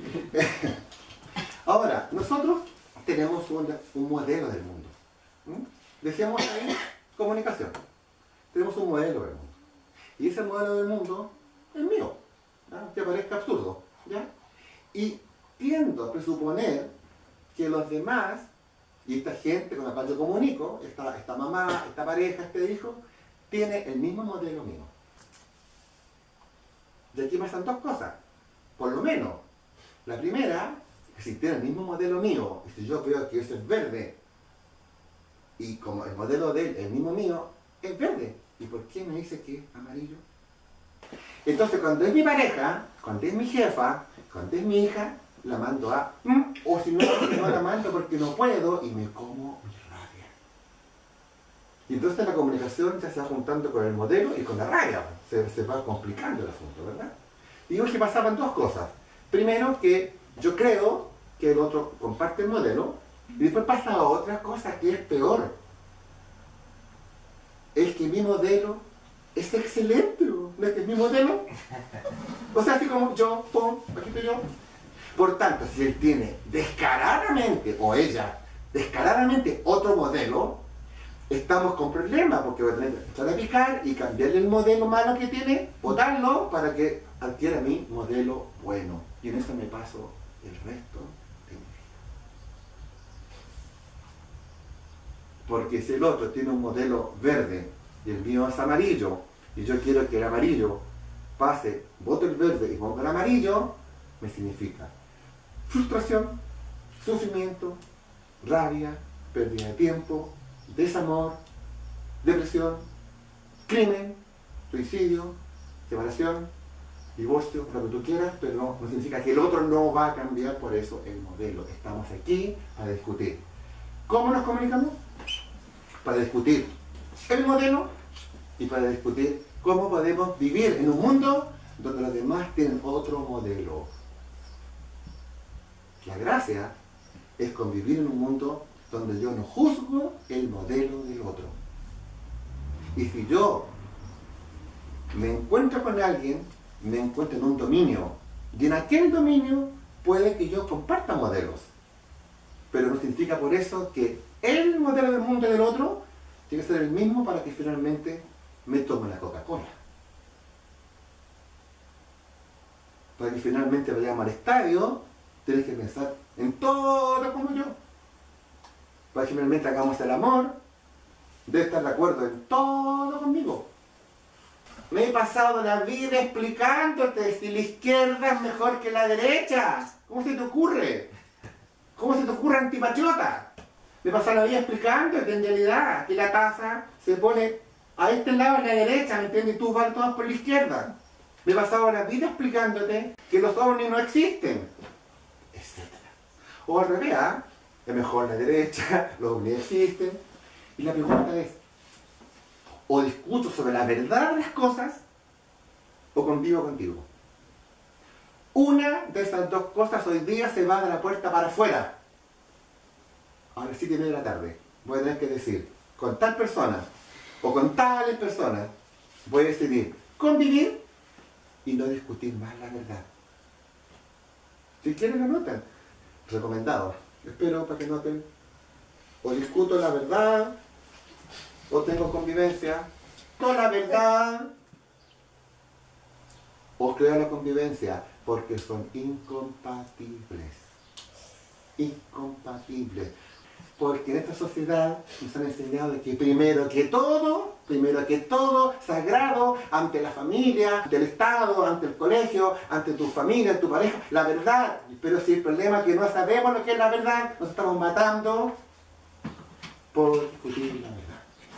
Ahora, nosotros tenemos un modelo del mundo. Dejemos ahí comunicación. Tenemos un modelo del mundo. Y ese modelo del mundo es mío. ¿Ya? Que parezca absurdo. ¿Ya? Y tiendo a presuponer que los demás, y esta gente con la cual yo comunico, esta mamá, esta pareja, este hijo, tiene el mismo modelo mío. Y aquí pasan dos cosas. Por lo menos, la primera, que si tiene el mismo modelo mío, y si yo veo que eso es verde, y como el modelo de él, el mismo mío, es verde, ¿y por qué me dice que es amarillo? Entonces, cuando es mi pareja, cuando es mi jefa, cuando es mi hija, la mando a o si no la mando porque no puedo y me como mi rabia. Y entonces la comunicación ya se va juntando con el modelo y con la rabia. Se va complicando el asunto, ¿verdad? Digo que pasaban dos cosas. Primero, que yo creo que el otro comparte el modelo, y después pasa otra cosa que es peor. Es que mi modelo es excelente, ¿no es que es mi modelo? O sea, así como yo, pum, aquí estoy yo. Por tanto, si él tiene descaradamente, o ella, descaradamente otro modelo, estamos con problemas, porque voy a tener que empezar a picar y cambiarle el modelo malo que tiene, botarlo para que adquiera mi modelo bueno. Y en eso me paso el resto de mi vida. Porque si el otro tiene un modelo verde y el mío es amarillo, y yo quiero que el amarillo pase, boto el verde y pongo el amarillo, me significa frustración, sufrimiento, rabia, pérdida de tiempo, desamor, depresión, crimen, suicidio, separación, divorcio, lo que tú quieras, pero no significa que el otro no va a cambiar por eso el modelo. Estamos aquí para discutir. ¿Cómo nos comunicamos? Para discutir el modelo y para discutir cómo podemos vivir en un mundo donde los demás tienen otro modelo. La gracia es convivir en un mundo donde yo no juzgo el modelo del otro. Y si yo me encuentro con alguien, me encuentro en un dominio, y en aquel dominio puede que yo comparta modelos, pero no significa por eso que el modelo del mundo y del otro tiene que ser el mismo para que finalmente me tome la Coca-Cola. Para que finalmente vayamos al estadio, tienes que pensar en todo como yo. Para que finalmente hagamos el amor, debe estar de acuerdo en todo conmigo. Me he pasado la vida explicándote si la izquierda es mejor que la derecha. ¿Cómo se te ocurre? ¿Cómo ¿Cómo se te ocurre antipatriota? Me pasa la vida explicando que en realidad que la taza se pone a este lado en la derecha, ¿me entiendes? Y tú vas todas por la izquierda. Me he pasado la vida explicándote que los ovnis no existen, etc. O al revés, ¿ah? Es mejor la derecha, los ovnis existen. Y la pregunta es, o discuto sobre la verdad de las cosas, o convivo contigo. Una de esas dos cosas hoy día se va de la puerta para afuera. Ahora sí, 7:30 de la tarde. Voy a tener que decir, con tal persona, o con tales personas, voy a decidir convivir y no discutir más la verdad. Si quieren la notan. Recomendado. Espero para que noten. O discuto la verdad, o tengo convivencia con la verdad, o creo la convivencia, porque son incompatibles. Incompatibles. Porque en esta sociedad nos han enseñado que primero que todo, sagrado, ante la familia, ante el Estado, ante el colegio, ante tu familia, tu pareja, la verdad. Pero si el problema es que no sabemos lo que es la verdad, nos estamos matando por discutir la verdad.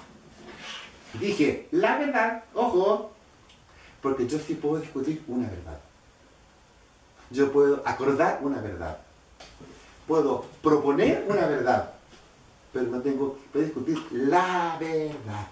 Dije, la verdad, ojo, porque yo sí puedo discutir una verdad. Yo puedo acordar una verdad. Puedo proponer una verdad. Pero no tengo que discutir la verdad.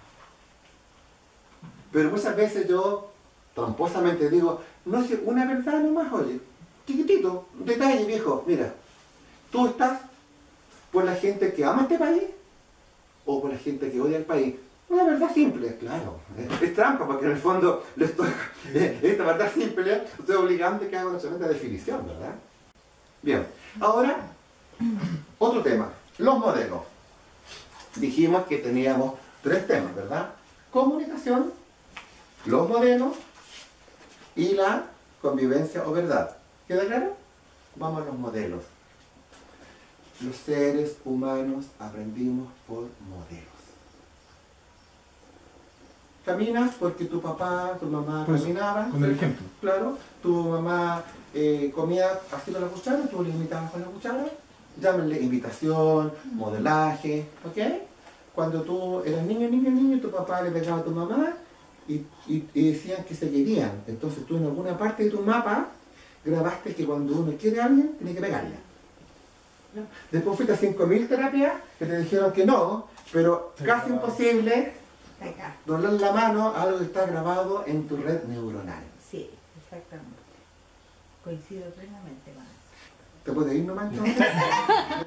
Pero muchas veces yo, tramposamente digo, no sé, una verdad nomás, oye, chiquitito, un detalle viejo, mira, tú estás por la gente que ama este país o por la gente que odia el país. Una verdad simple, claro, es trampa porque en el fondo esta verdad simple estoy obligando que haga una solamente definición, ¿verdad? Bien, ahora, otro tema, los modelos. Dijimos que teníamos 3 temas, ¿verdad? Comunicación, los modelos y la convivencia o verdad. ¿Queda claro? Vamos a los modelos. Los seres humanos aprendimos por modelos. Caminas porque tu papá, tu mamá Pues, caminaban. con el ejemplo. Claro, tu mamá comía así con la cuchara, tú le imitabas con la cuchara. Llámenle invitación, modelaje, ¿ok? Cuando tú eras niño, tu papá le pegaba a tu mamá y decían que se querían. Entonces tú en alguna parte de tu mapa grabaste que cuando uno quiere a alguien, tiene que pegarle. ¿Ya? Después fuiste a 5.000 terapias que te dijeron que no, pero casi imposible doblar la mano a algo que está grabado en tu red neuronal. Sí, exactamente. Coincido plenamente con eso. ¿Te puedes ir nomás entonces?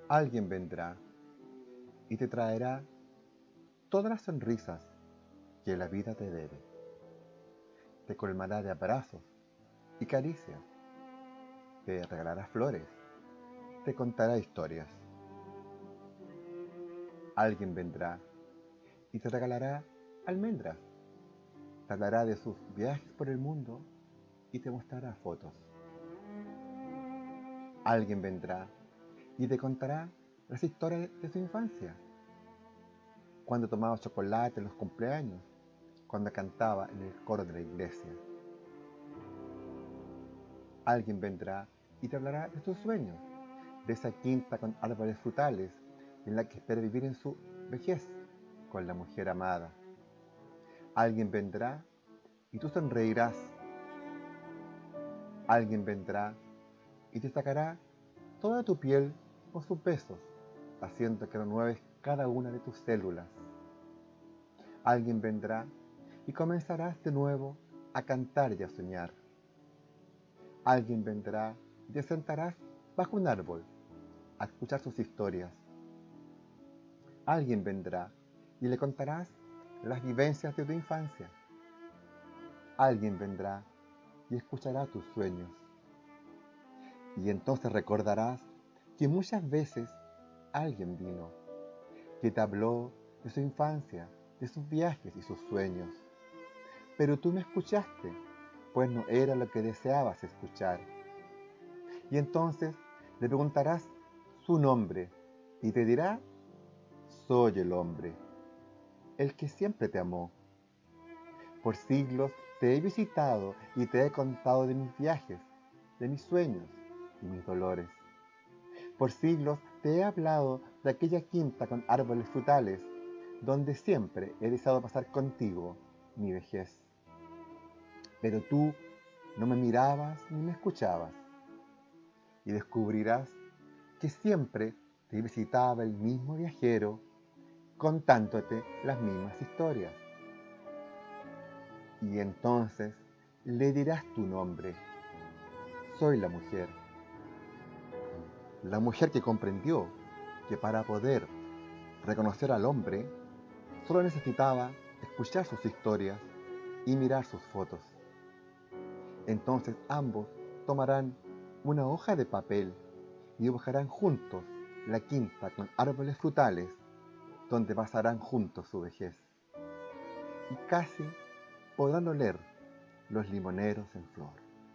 Alguien vendrá y te traerá todas las sonrisas que la vida te debe. Te colmará de abrazos y caricias. Te regalará flores. Te contará historias. Alguien vendrá y te regalará almendras. Te hablará de sus viajes por el mundo y te mostrará fotos. Alguien vendrá y te contará las historias de su infancia. Cuando tomaba chocolate en los cumpleaños, cuando cantaba en el coro de la iglesia. Alguien vendrá y te hablará de sus sueños, de esa quinta con árboles frutales en la que espera vivir en su vejez con la mujer amada. Alguien vendrá y tú sonreirás. Alguien vendrá y te sacará toda tu piel con sus besos, haciendo que renueves cada una de tus células. Alguien vendrá y comenzarás de nuevo a cantar y a soñar. Alguien vendrá y te sentarás bajo un árbol a escuchar sus historias. Alguien vendrá y le contarás las vivencias de tu infancia. Alguien vendrá y escuchará tus sueños. Y entonces recordarás que muchas veces alguien vino, que te habló de su infancia, de sus viajes y sus sueños. Pero tú no escuchaste, pues no era lo que deseabas escuchar. Y entonces le preguntarás su nombre y te dirá: soy el hombre, el que siempre te amó. Por siglos te he visitado y te he contado de mis viajes, de mis sueños y mis dolores. Por siglos te he hablado de aquella quinta con árboles frutales, donde siempre he deseado pasar contigo mi vejez. Pero tú no me mirabas ni me escuchabas, y descubrirás que siempre te visitaba el mismo viajero, contándote las mismas historias. Y entonces le dirás tu nombre: soy la mujer. La mujer que comprendió que para poder reconocer al hombre, solo necesitaba escuchar sus historias y mirar sus fotos. Entonces ambos tomarán una hoja de papel y dibujarán juntos la quinta con árboles frutales, donde pasarán juntos su vejez. Y casi podrán oler los limoneros en flor.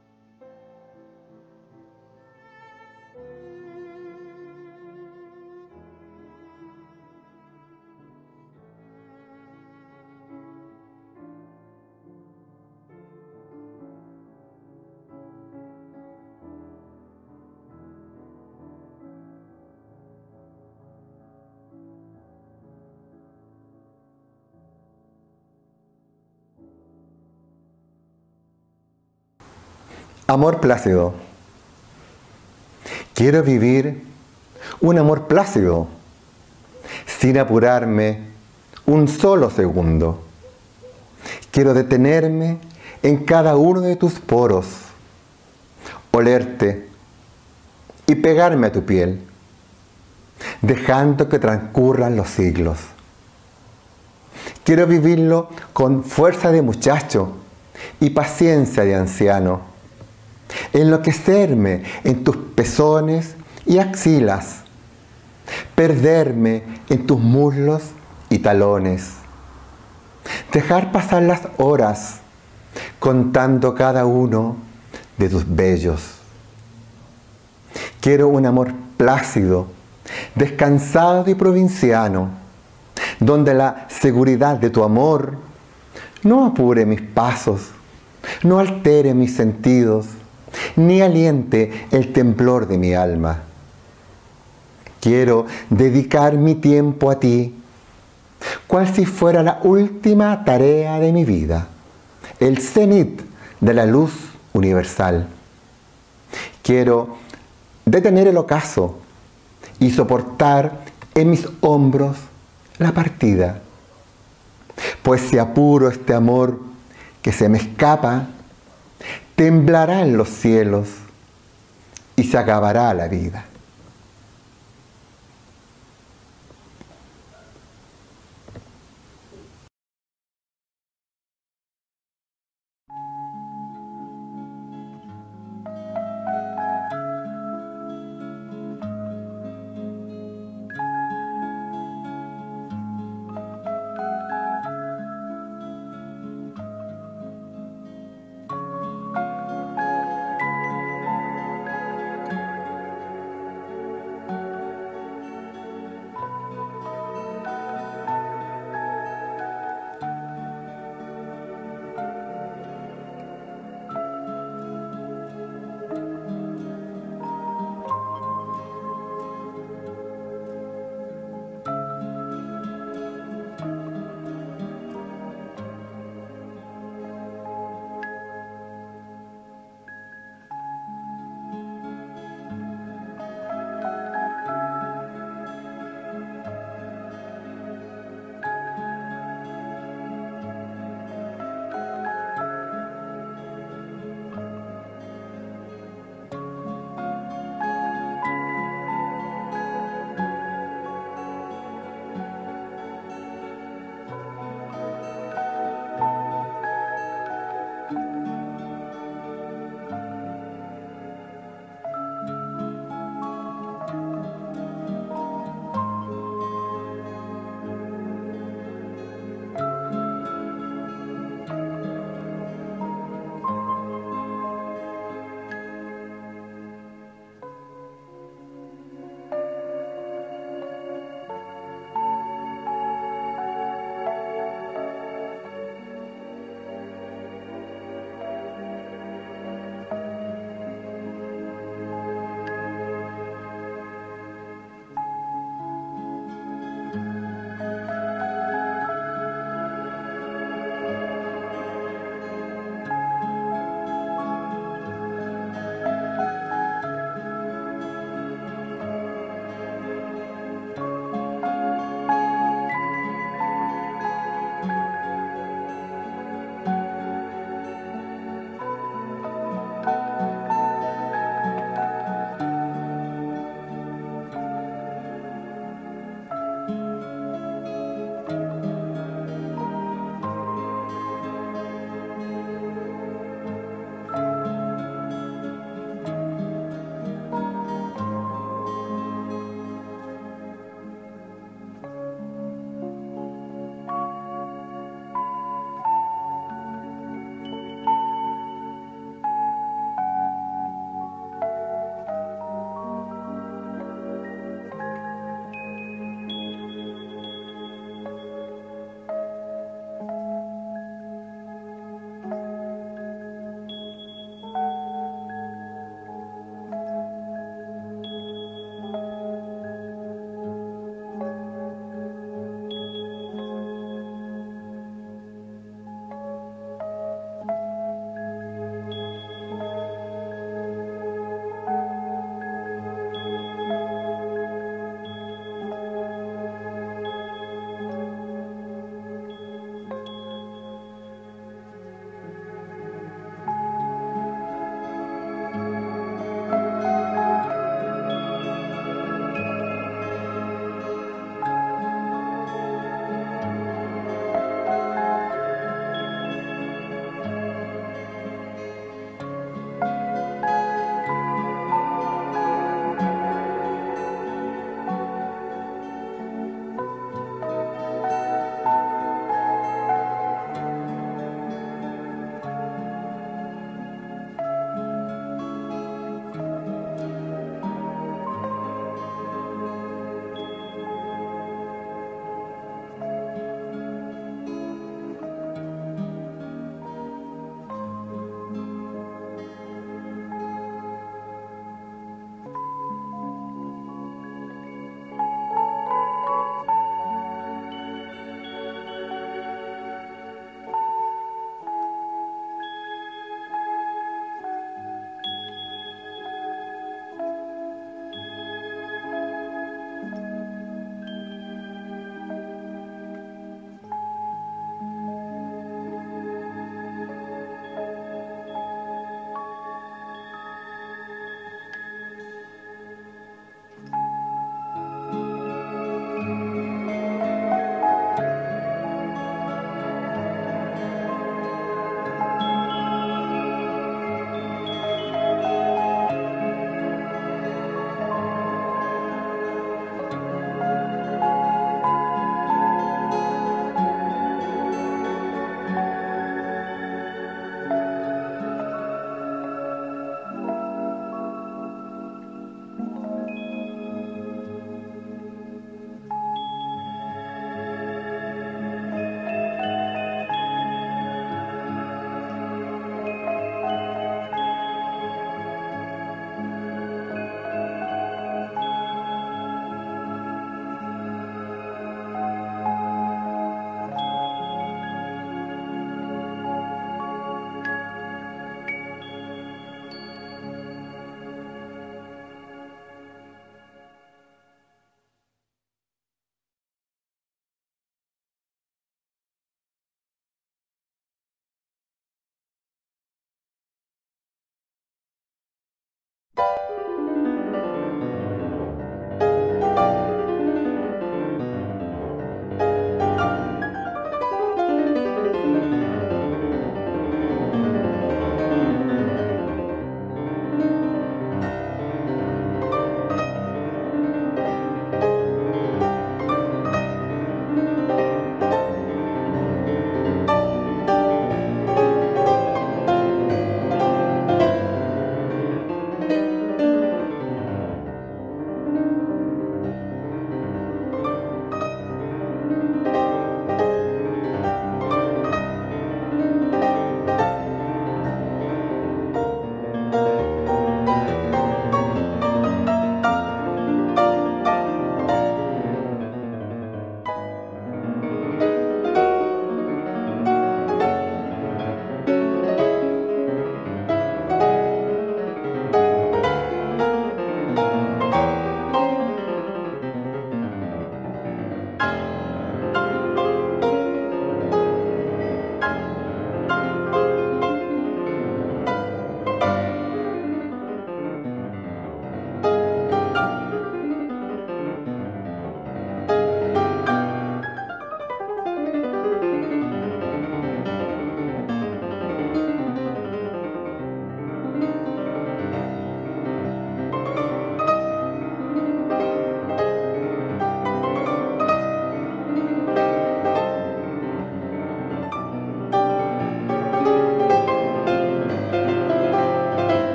Amor plácido. Quiero vivir un amor plácido, sin apurarme un solo segundo. Quiero detenerme en cada uno de tus poros, olerte y pegarme a tu piel, dejando que transcurran los siglos. Quiero vivirlo con fuerza de muchacho y paciencia de anciano. Enloquecerme en tus pezones y axilas, perderme en tus muslos y talones, dejar pasar las horas contando cada uno de tus vellos. Quiero un amor plácido, descansado y provinciano, donde la seguridad de tu amor no apure mis pasos, no altere mis sentidos, ni aliente el temblor de mi alma. Quiero dedicar mi tiempo a ti, cual si fuera la última tarea de mi vida, el cenit de la luz universal. Quiero detener el ocaso y soportar en mis hombros la partida, pues si apuro este amor que se me escapa, temblará en los cielos y se acabará la vida.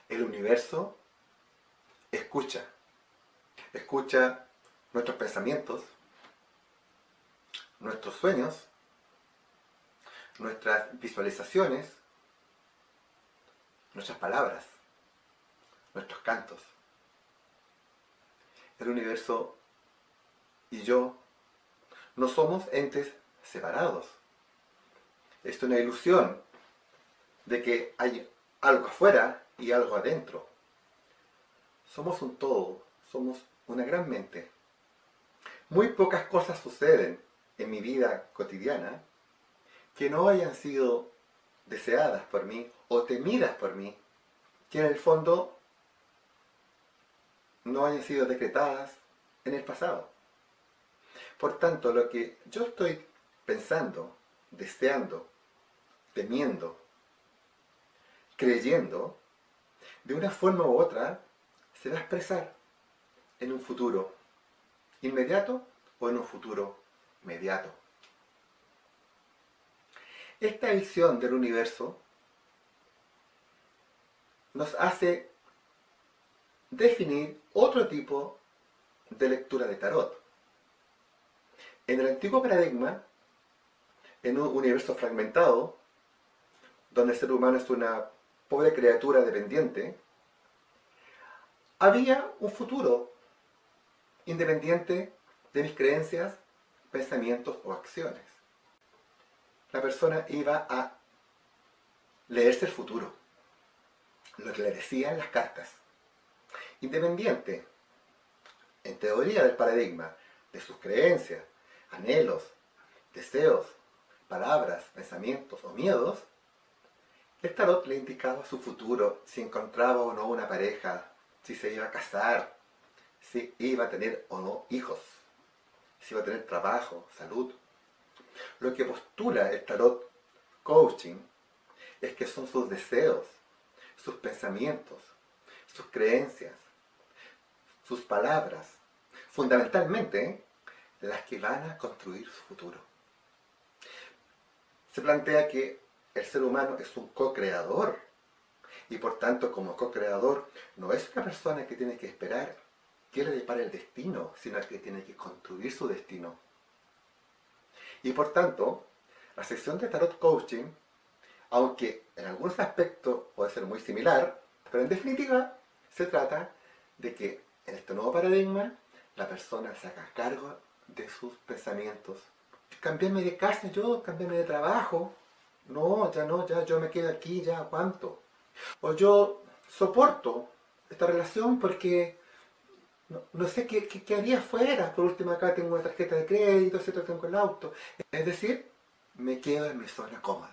El universo escucha. Escucha nuestros pensamientos, nuestros sueños, nuestras visualizaciones, nuestras palabras, nuestros cantos. El universo y yo no somos entes separados. Es una ilusión de que hay algo afuera y algo adentro. Somos un todo, somos una gran mente. Muy pocas cosas suceden en mi vida cotidiana que no hayan sido deseadas por mí o temidas por mí, que en el fondo no hayan sido decretadas en el pasado. Por tanto, lo que yo estoy pensando, deseando, temiendo, creyendo, de una forma u otra, se va a expresar en un futuro inmediato o en un futuro mediato. Esta visión del universo nos hace definir otro tipo de lectura de tarot. En el antiguo paradigma, en un universo fragmentado, donde el ser humano es una pobre criatura dependiente, había un futuro independiente de mis creencias, pensamientos o acciones. La persona iba a leerse el futuro, lo que le decían las cartas. Independiente, en teoría del paradigma, de sus creencias, anhelos, deseos, palabras, pensamientos o miedos, el tarot le indicaba su futuro, si encontraba o no una pareja, si se iba a casar, si iba a tener o no hijos, si iba a tener trabajo, salud. Lo que postula el tarot coaching es que son sus deseos, sus pensamientos, sus creencias, sus palabras, fundamentalmente las que van a construir su futuro. Se plantea que el ser humano es un co-creador y por tanto como co-creador no es una persona que tiene que esperar que le depare el destino, sino que tiene que construir su destino. Y por tanto, la sección de Tarot Coaching, aunque en algunos aspectos puede ser muy similar, pero en definitiva se trata de que en este nuevo paradigma la persona se haga cargo de sus pensamientos. Cambiarme de casa yo, cambiarme de trabajo, no, ya yo me quedo aquí, ya aguanto. O yo soporto esta relación porque no sé qué haría fuera. Por último, acá tengo una tarjeta de crédito, ¿cierto? Tengo el auto. Es decir, me quedo en mi zona cómoda.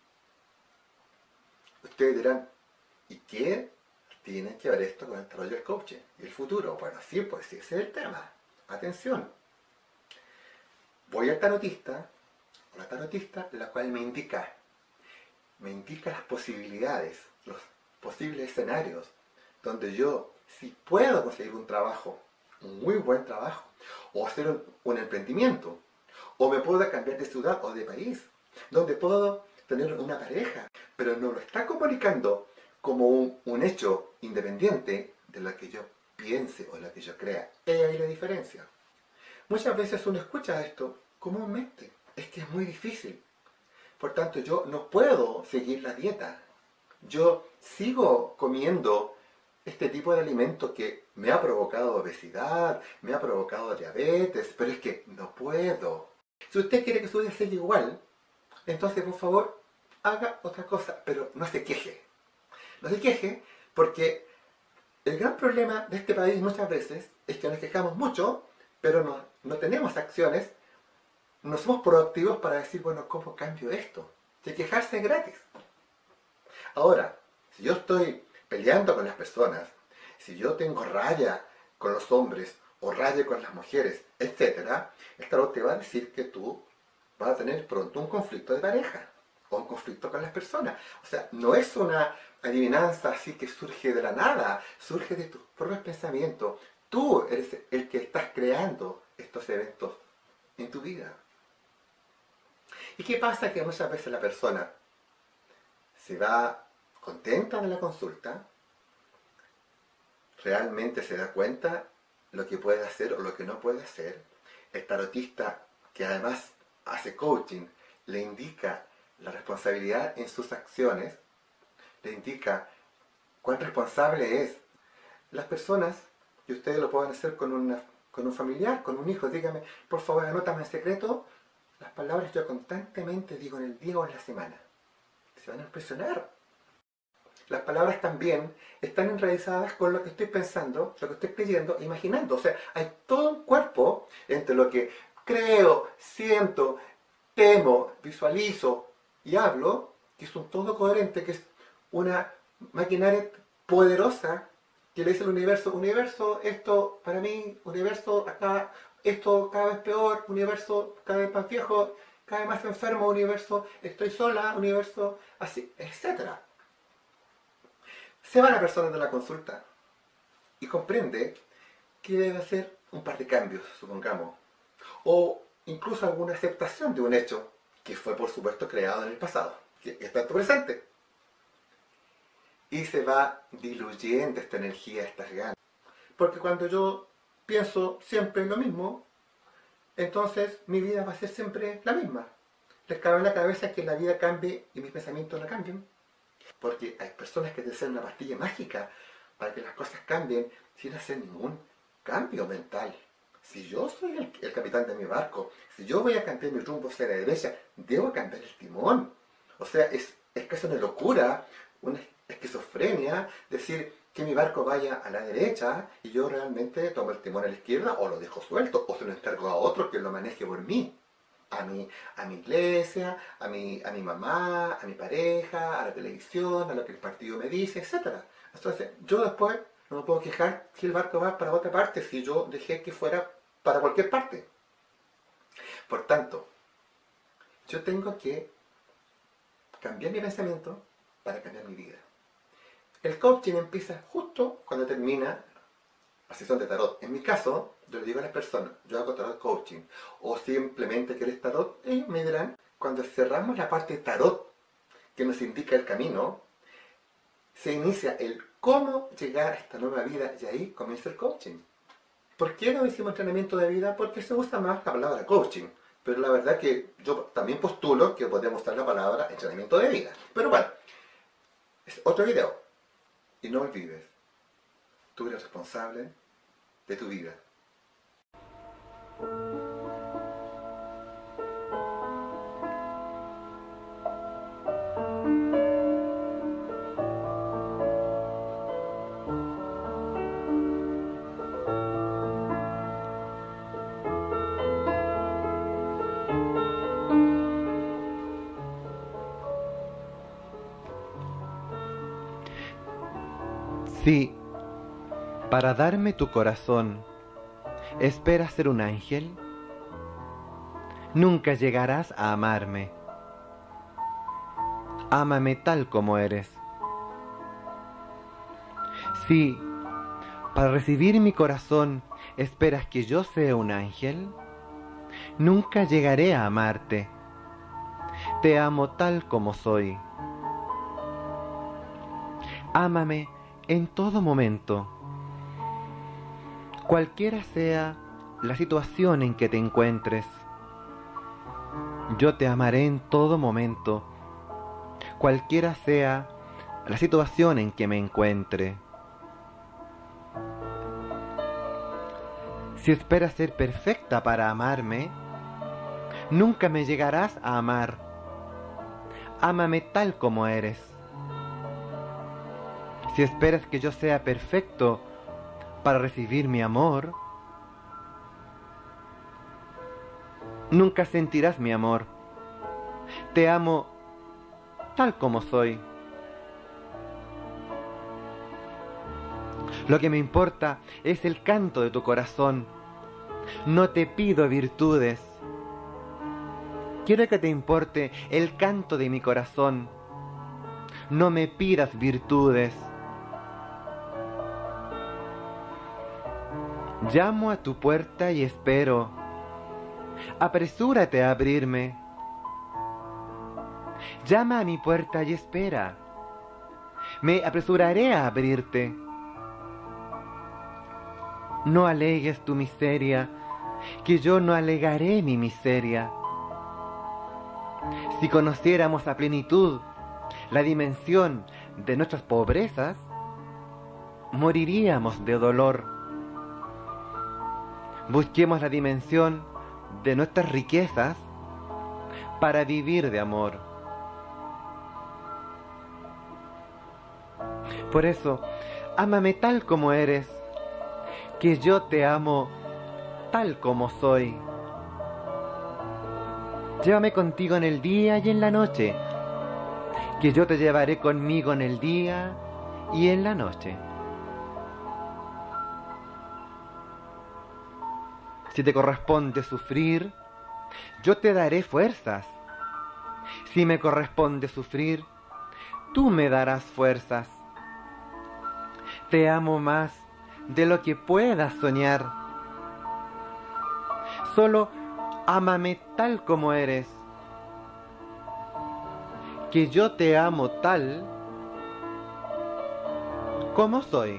Ustedes dirán, ¿y qué tiene que ver esto con el tarot y el coaching? ¿Y el futuro? Bueno, sí, pues sí, ese es el tema. Atención. Voy al tarotista, o la tarotista, la cual me indica las posibilidades, los posibles escenarios, donde yo sí puedo conseguir un trabajo, un muy buen trabajo, o hacer un emprendimiento, o me puedo cambiar de ciudad o de país, donde puedo tener una pareja, pero no lo está comunicando como un hecho independiente de lo que yo piense o lo que yo crea. Ahí hay la diferencia. Muchas veces uno escucha esto comúnmente, es que es muy difícil. Por tanto, yo no puedo seguir la dieta. Yo sigo comiendo este tipo de alimento que me ha provocado obesidad, me ha provocado diabetes, pero es que no puedo. Si usted quiere que su vida sea igual, entonces por favor haga otra cosa, pero no se queje. No se queje porque el gran problema de este país muchas veces es que nos quejamos mucho, pero no tenemos acciones, no somos proactivos para decir, bueno, ¿cómo cambio esto? De quejarse es gratis. Ahora, si yo estoy peleando con las personas, si yo tengo raya con los hombres o raya con las mujeres, etc., el tarot te va a decir que tú vas a tener pronto un conflicto de pareja o un conflicto con las personas. O sea, no es una adivinanza así que surge de la nada, surge de tus propios pensamientos. Tú eres el que estás creando estos eventos en tu vida. ¿Y qué pasa? Que muchas veces la persona se va contenta de la consulta, realmente se da cuenta lo que puede hacer o lo que no puede hacer. El tarotista, que además hace coaching, le indica la responsabilidad en sus acciones, le indica cuán responsable es. Las personas, y ustedes lo pueden hacer con un familiar, con un hijo, dígame, por favor, anótame en secreto las palabras que yo constantemente digo en el día o en la semana. Se van a impresionar. Las palabras también están enraizadas con lo que estoy pensando, lo que estoy creyendo, imaginando. O sea, hay todo un cuerpo entre lo que creo, siento, temo, visualizo y hablo, que es un todo coherente, que es una maquinaria poderosa que le dice al universo, esto para mí, universo, acá, esto cada vez peor, universo, cada vez más viejo, cada vez más enfermo, universo, estoy sola, universo, así, etcétera. Se va la persona de la consulta y comprende que debe hacer un par de cambios, supongamos, o incluso alguna aceptación de un hecho que fue, por supuesto, creado en el pasado, que está en tu presente. Y se va diluyendo esta energía, estas ganas. Porque cuando yo pienso siempre lo mismo, entonces mi vida va a ser siempre la misma. Les cabe en la cabeza que la vida cambie y mis pensamientos no cambien. Porque hay personas que desean una pastilla mágica para que las cosas cambien sin hacer ningún cambio mental. Si yo soy el capitán de mi barco, si yo voy a cambiar mi rumbo hacia la derecha, debo cambiar el timón. O sea, es que es una locura, una esquizofrenia, decir que mi barco vaya a la derecha y yo realmente tomo el timón a la izquierda o lo dejo suelto o se lo encargo a otro que lo maneje por mí. A mi iglesia, a mi mamá, a mi pareja, a la televisión, a lo que el partido me dice, etc. Entonces, yo después no me puedo quejar si el barco va para otra parte, si yo dejé que fuera para cualquier parte. Por tanto, yo tengo que cambiar mi pensamiento para cambiar mi vida. El coaching empieza justo cuando termina la sesión de tarot. En mi caso, yo le digo a las personas, yo hago tarot coaching, o simplemente quieres tarot, ellos me dirán, cuando cerramos la parte de tarot, que nos indica el camino, se inicia el cómo llegar a esta nueva vida, y ahí comienza el coaching. ¿Por qué no decimos entrenamiento de vida? Porque se usa más la palabra coaching, pero la verdad que yo también postulo que podemos usar la palabra entrenamiento de vida. Pero bueno, es otro video. Y no olvides, tú eres responsable de tu vida. Si, para darme tu corazón, esperas ser un ángel, nunca llegarás a amarme. Ámame tal como eres. Si, para recibir mi corazón, esperas que yo sea un ángel, nunca llegaré a amarte. Te amo tal como soy. Ámame en todo momento, cualquiera sea la situación en que te encuentres. Yo te amaré en todo momento, cualquiera sea la situación en que me encuentre. Si esperas ser perfecta para amarme, nunca me llegarás a amar. Ámame tal como eres. Si esperas que yo sea perfecto para recibir mi amor, nunca sentirás mi amor. Te amo tal como soy. Lo que me importa es el canto de tu corazón. No te pido virtudes. Quiero que te importe el canto de mi corazón. No me pidas virtudes. Llamo a tu puerta y espero. Apresúrate a abrirme. Llama a mi puerta y espera. Me apresuraré a abrirte. no alegues tu miseria, que yo no alegaré mi miseria. Si conociéramos a plenitud la dimensión de nuestras pobrezas, moriríamos de dolor. Busquemos la dimensión de nuestras riquezas para vivir de amor. Por eso, ámame tal como eres, que yo te amo tal como soy. Llévame contigo en el día y en la noche, que yo te llevaré conmigo en el día y en la noche. Si te corresponde sufrir, yo te daré fuerzas. Si me corresponde sufrir, tú me darás fuerzas. Te amo más de lo que puedas soñar. Solo ámame tal como eres, que yo te amo tal como soy.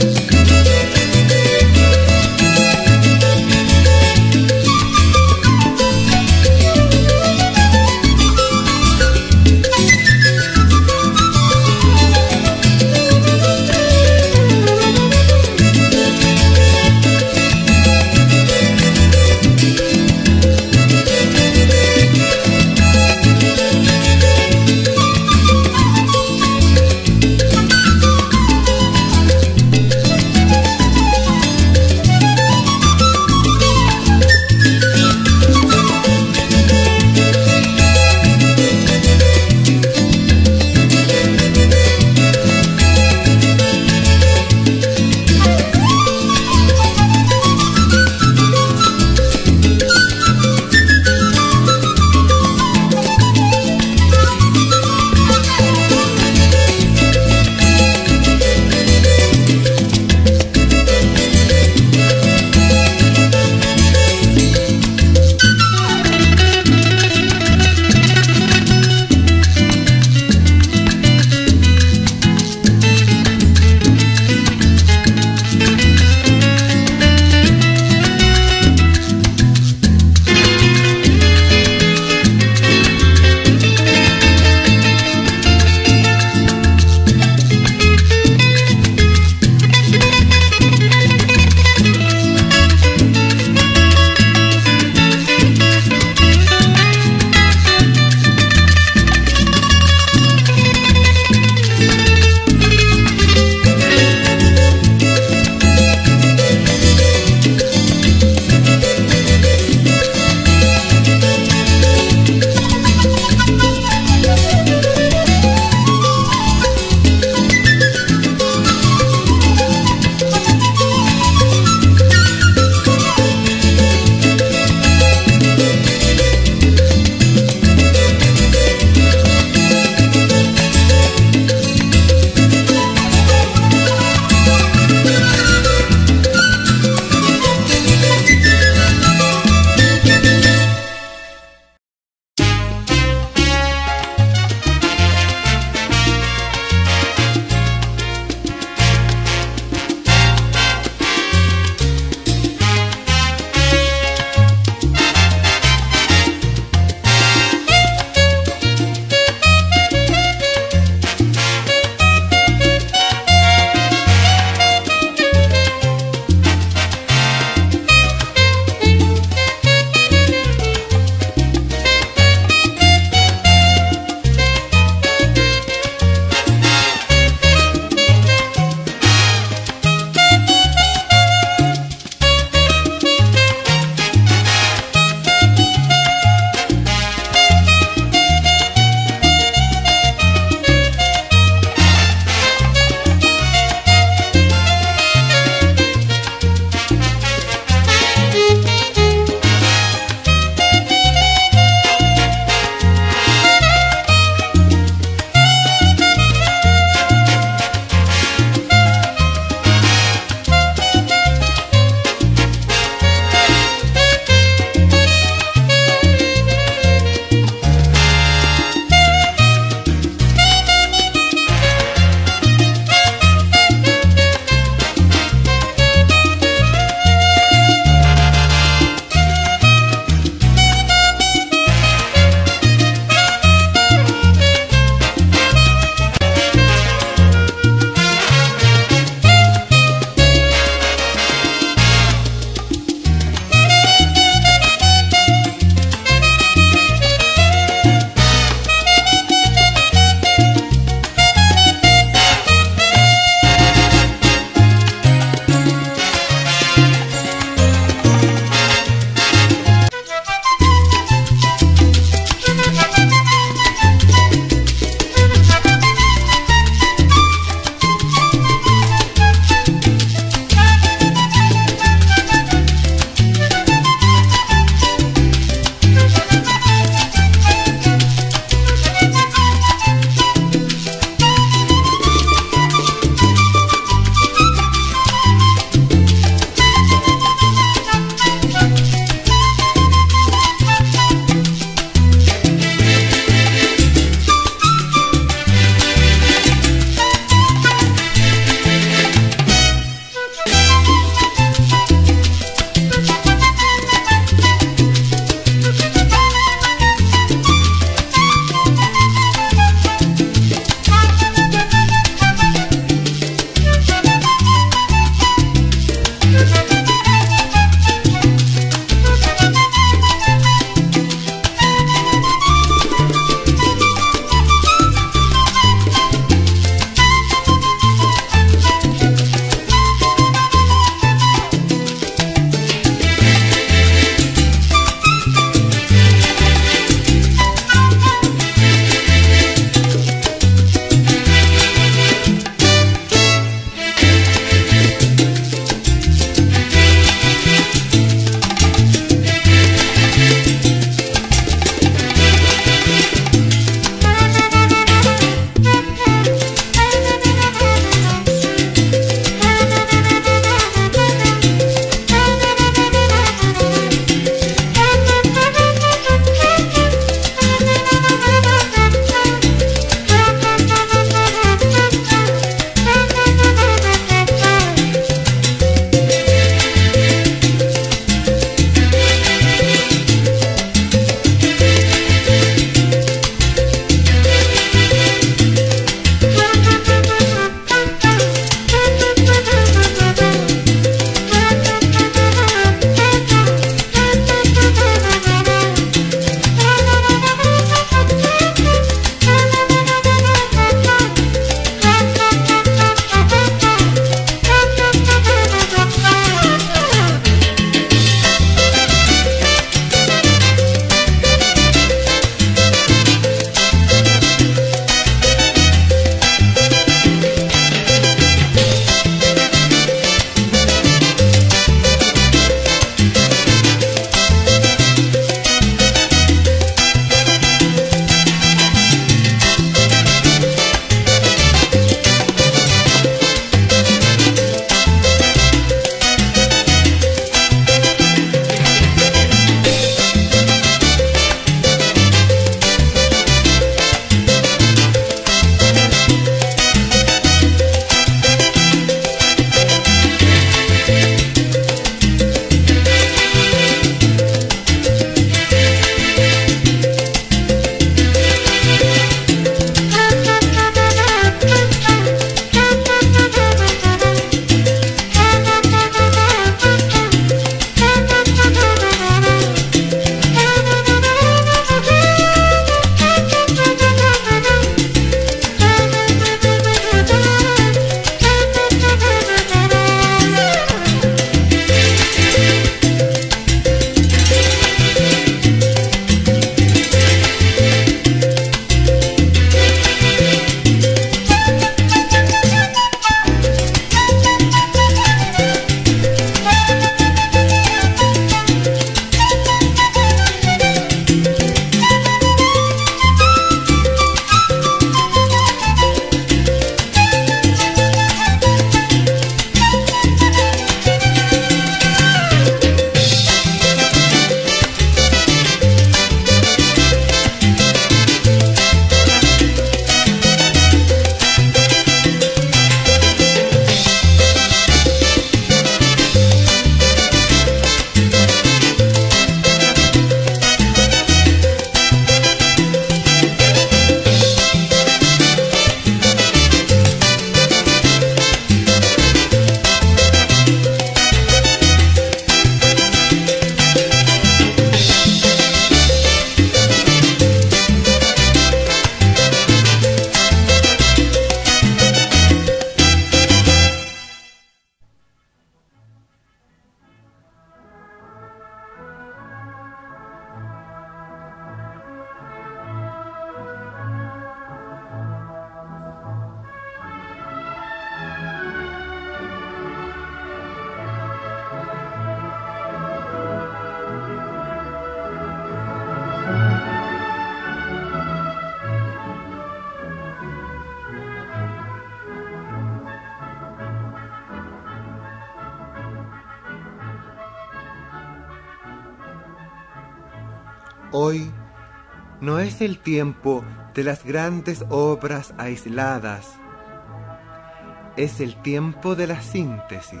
Hoy no es el tiempo de las grandes obras aisladas, es el tiempo de la síntesis.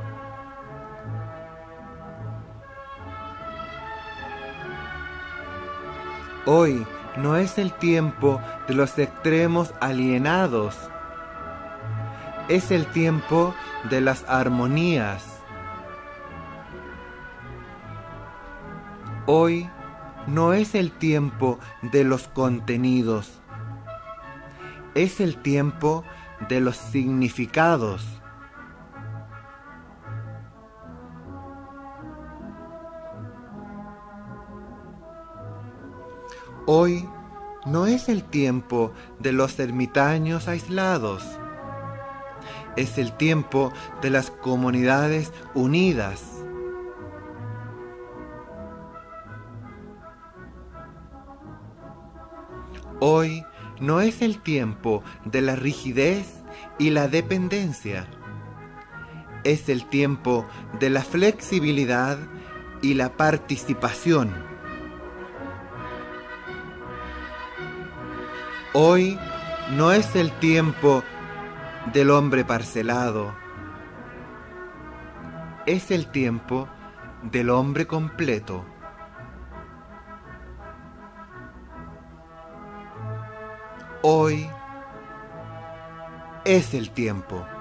Hoy no es el tiempo de los extremos alienados, es el tiempo de las armonías. Hoy no es el tiempo de los contenidos, es el tiempo de los significados. Hoy no es el tiempo de los ermitaños aislados, es el tiempo de las comunidades unidas. Hoy no es el tiempo de la rigidez y la dependencia, es el tiempo de la flexibilidad y la participación. Hoy no es el tiempo del hombre parcelado, es el tiempo del hombre completo. Hoy es el tiempo.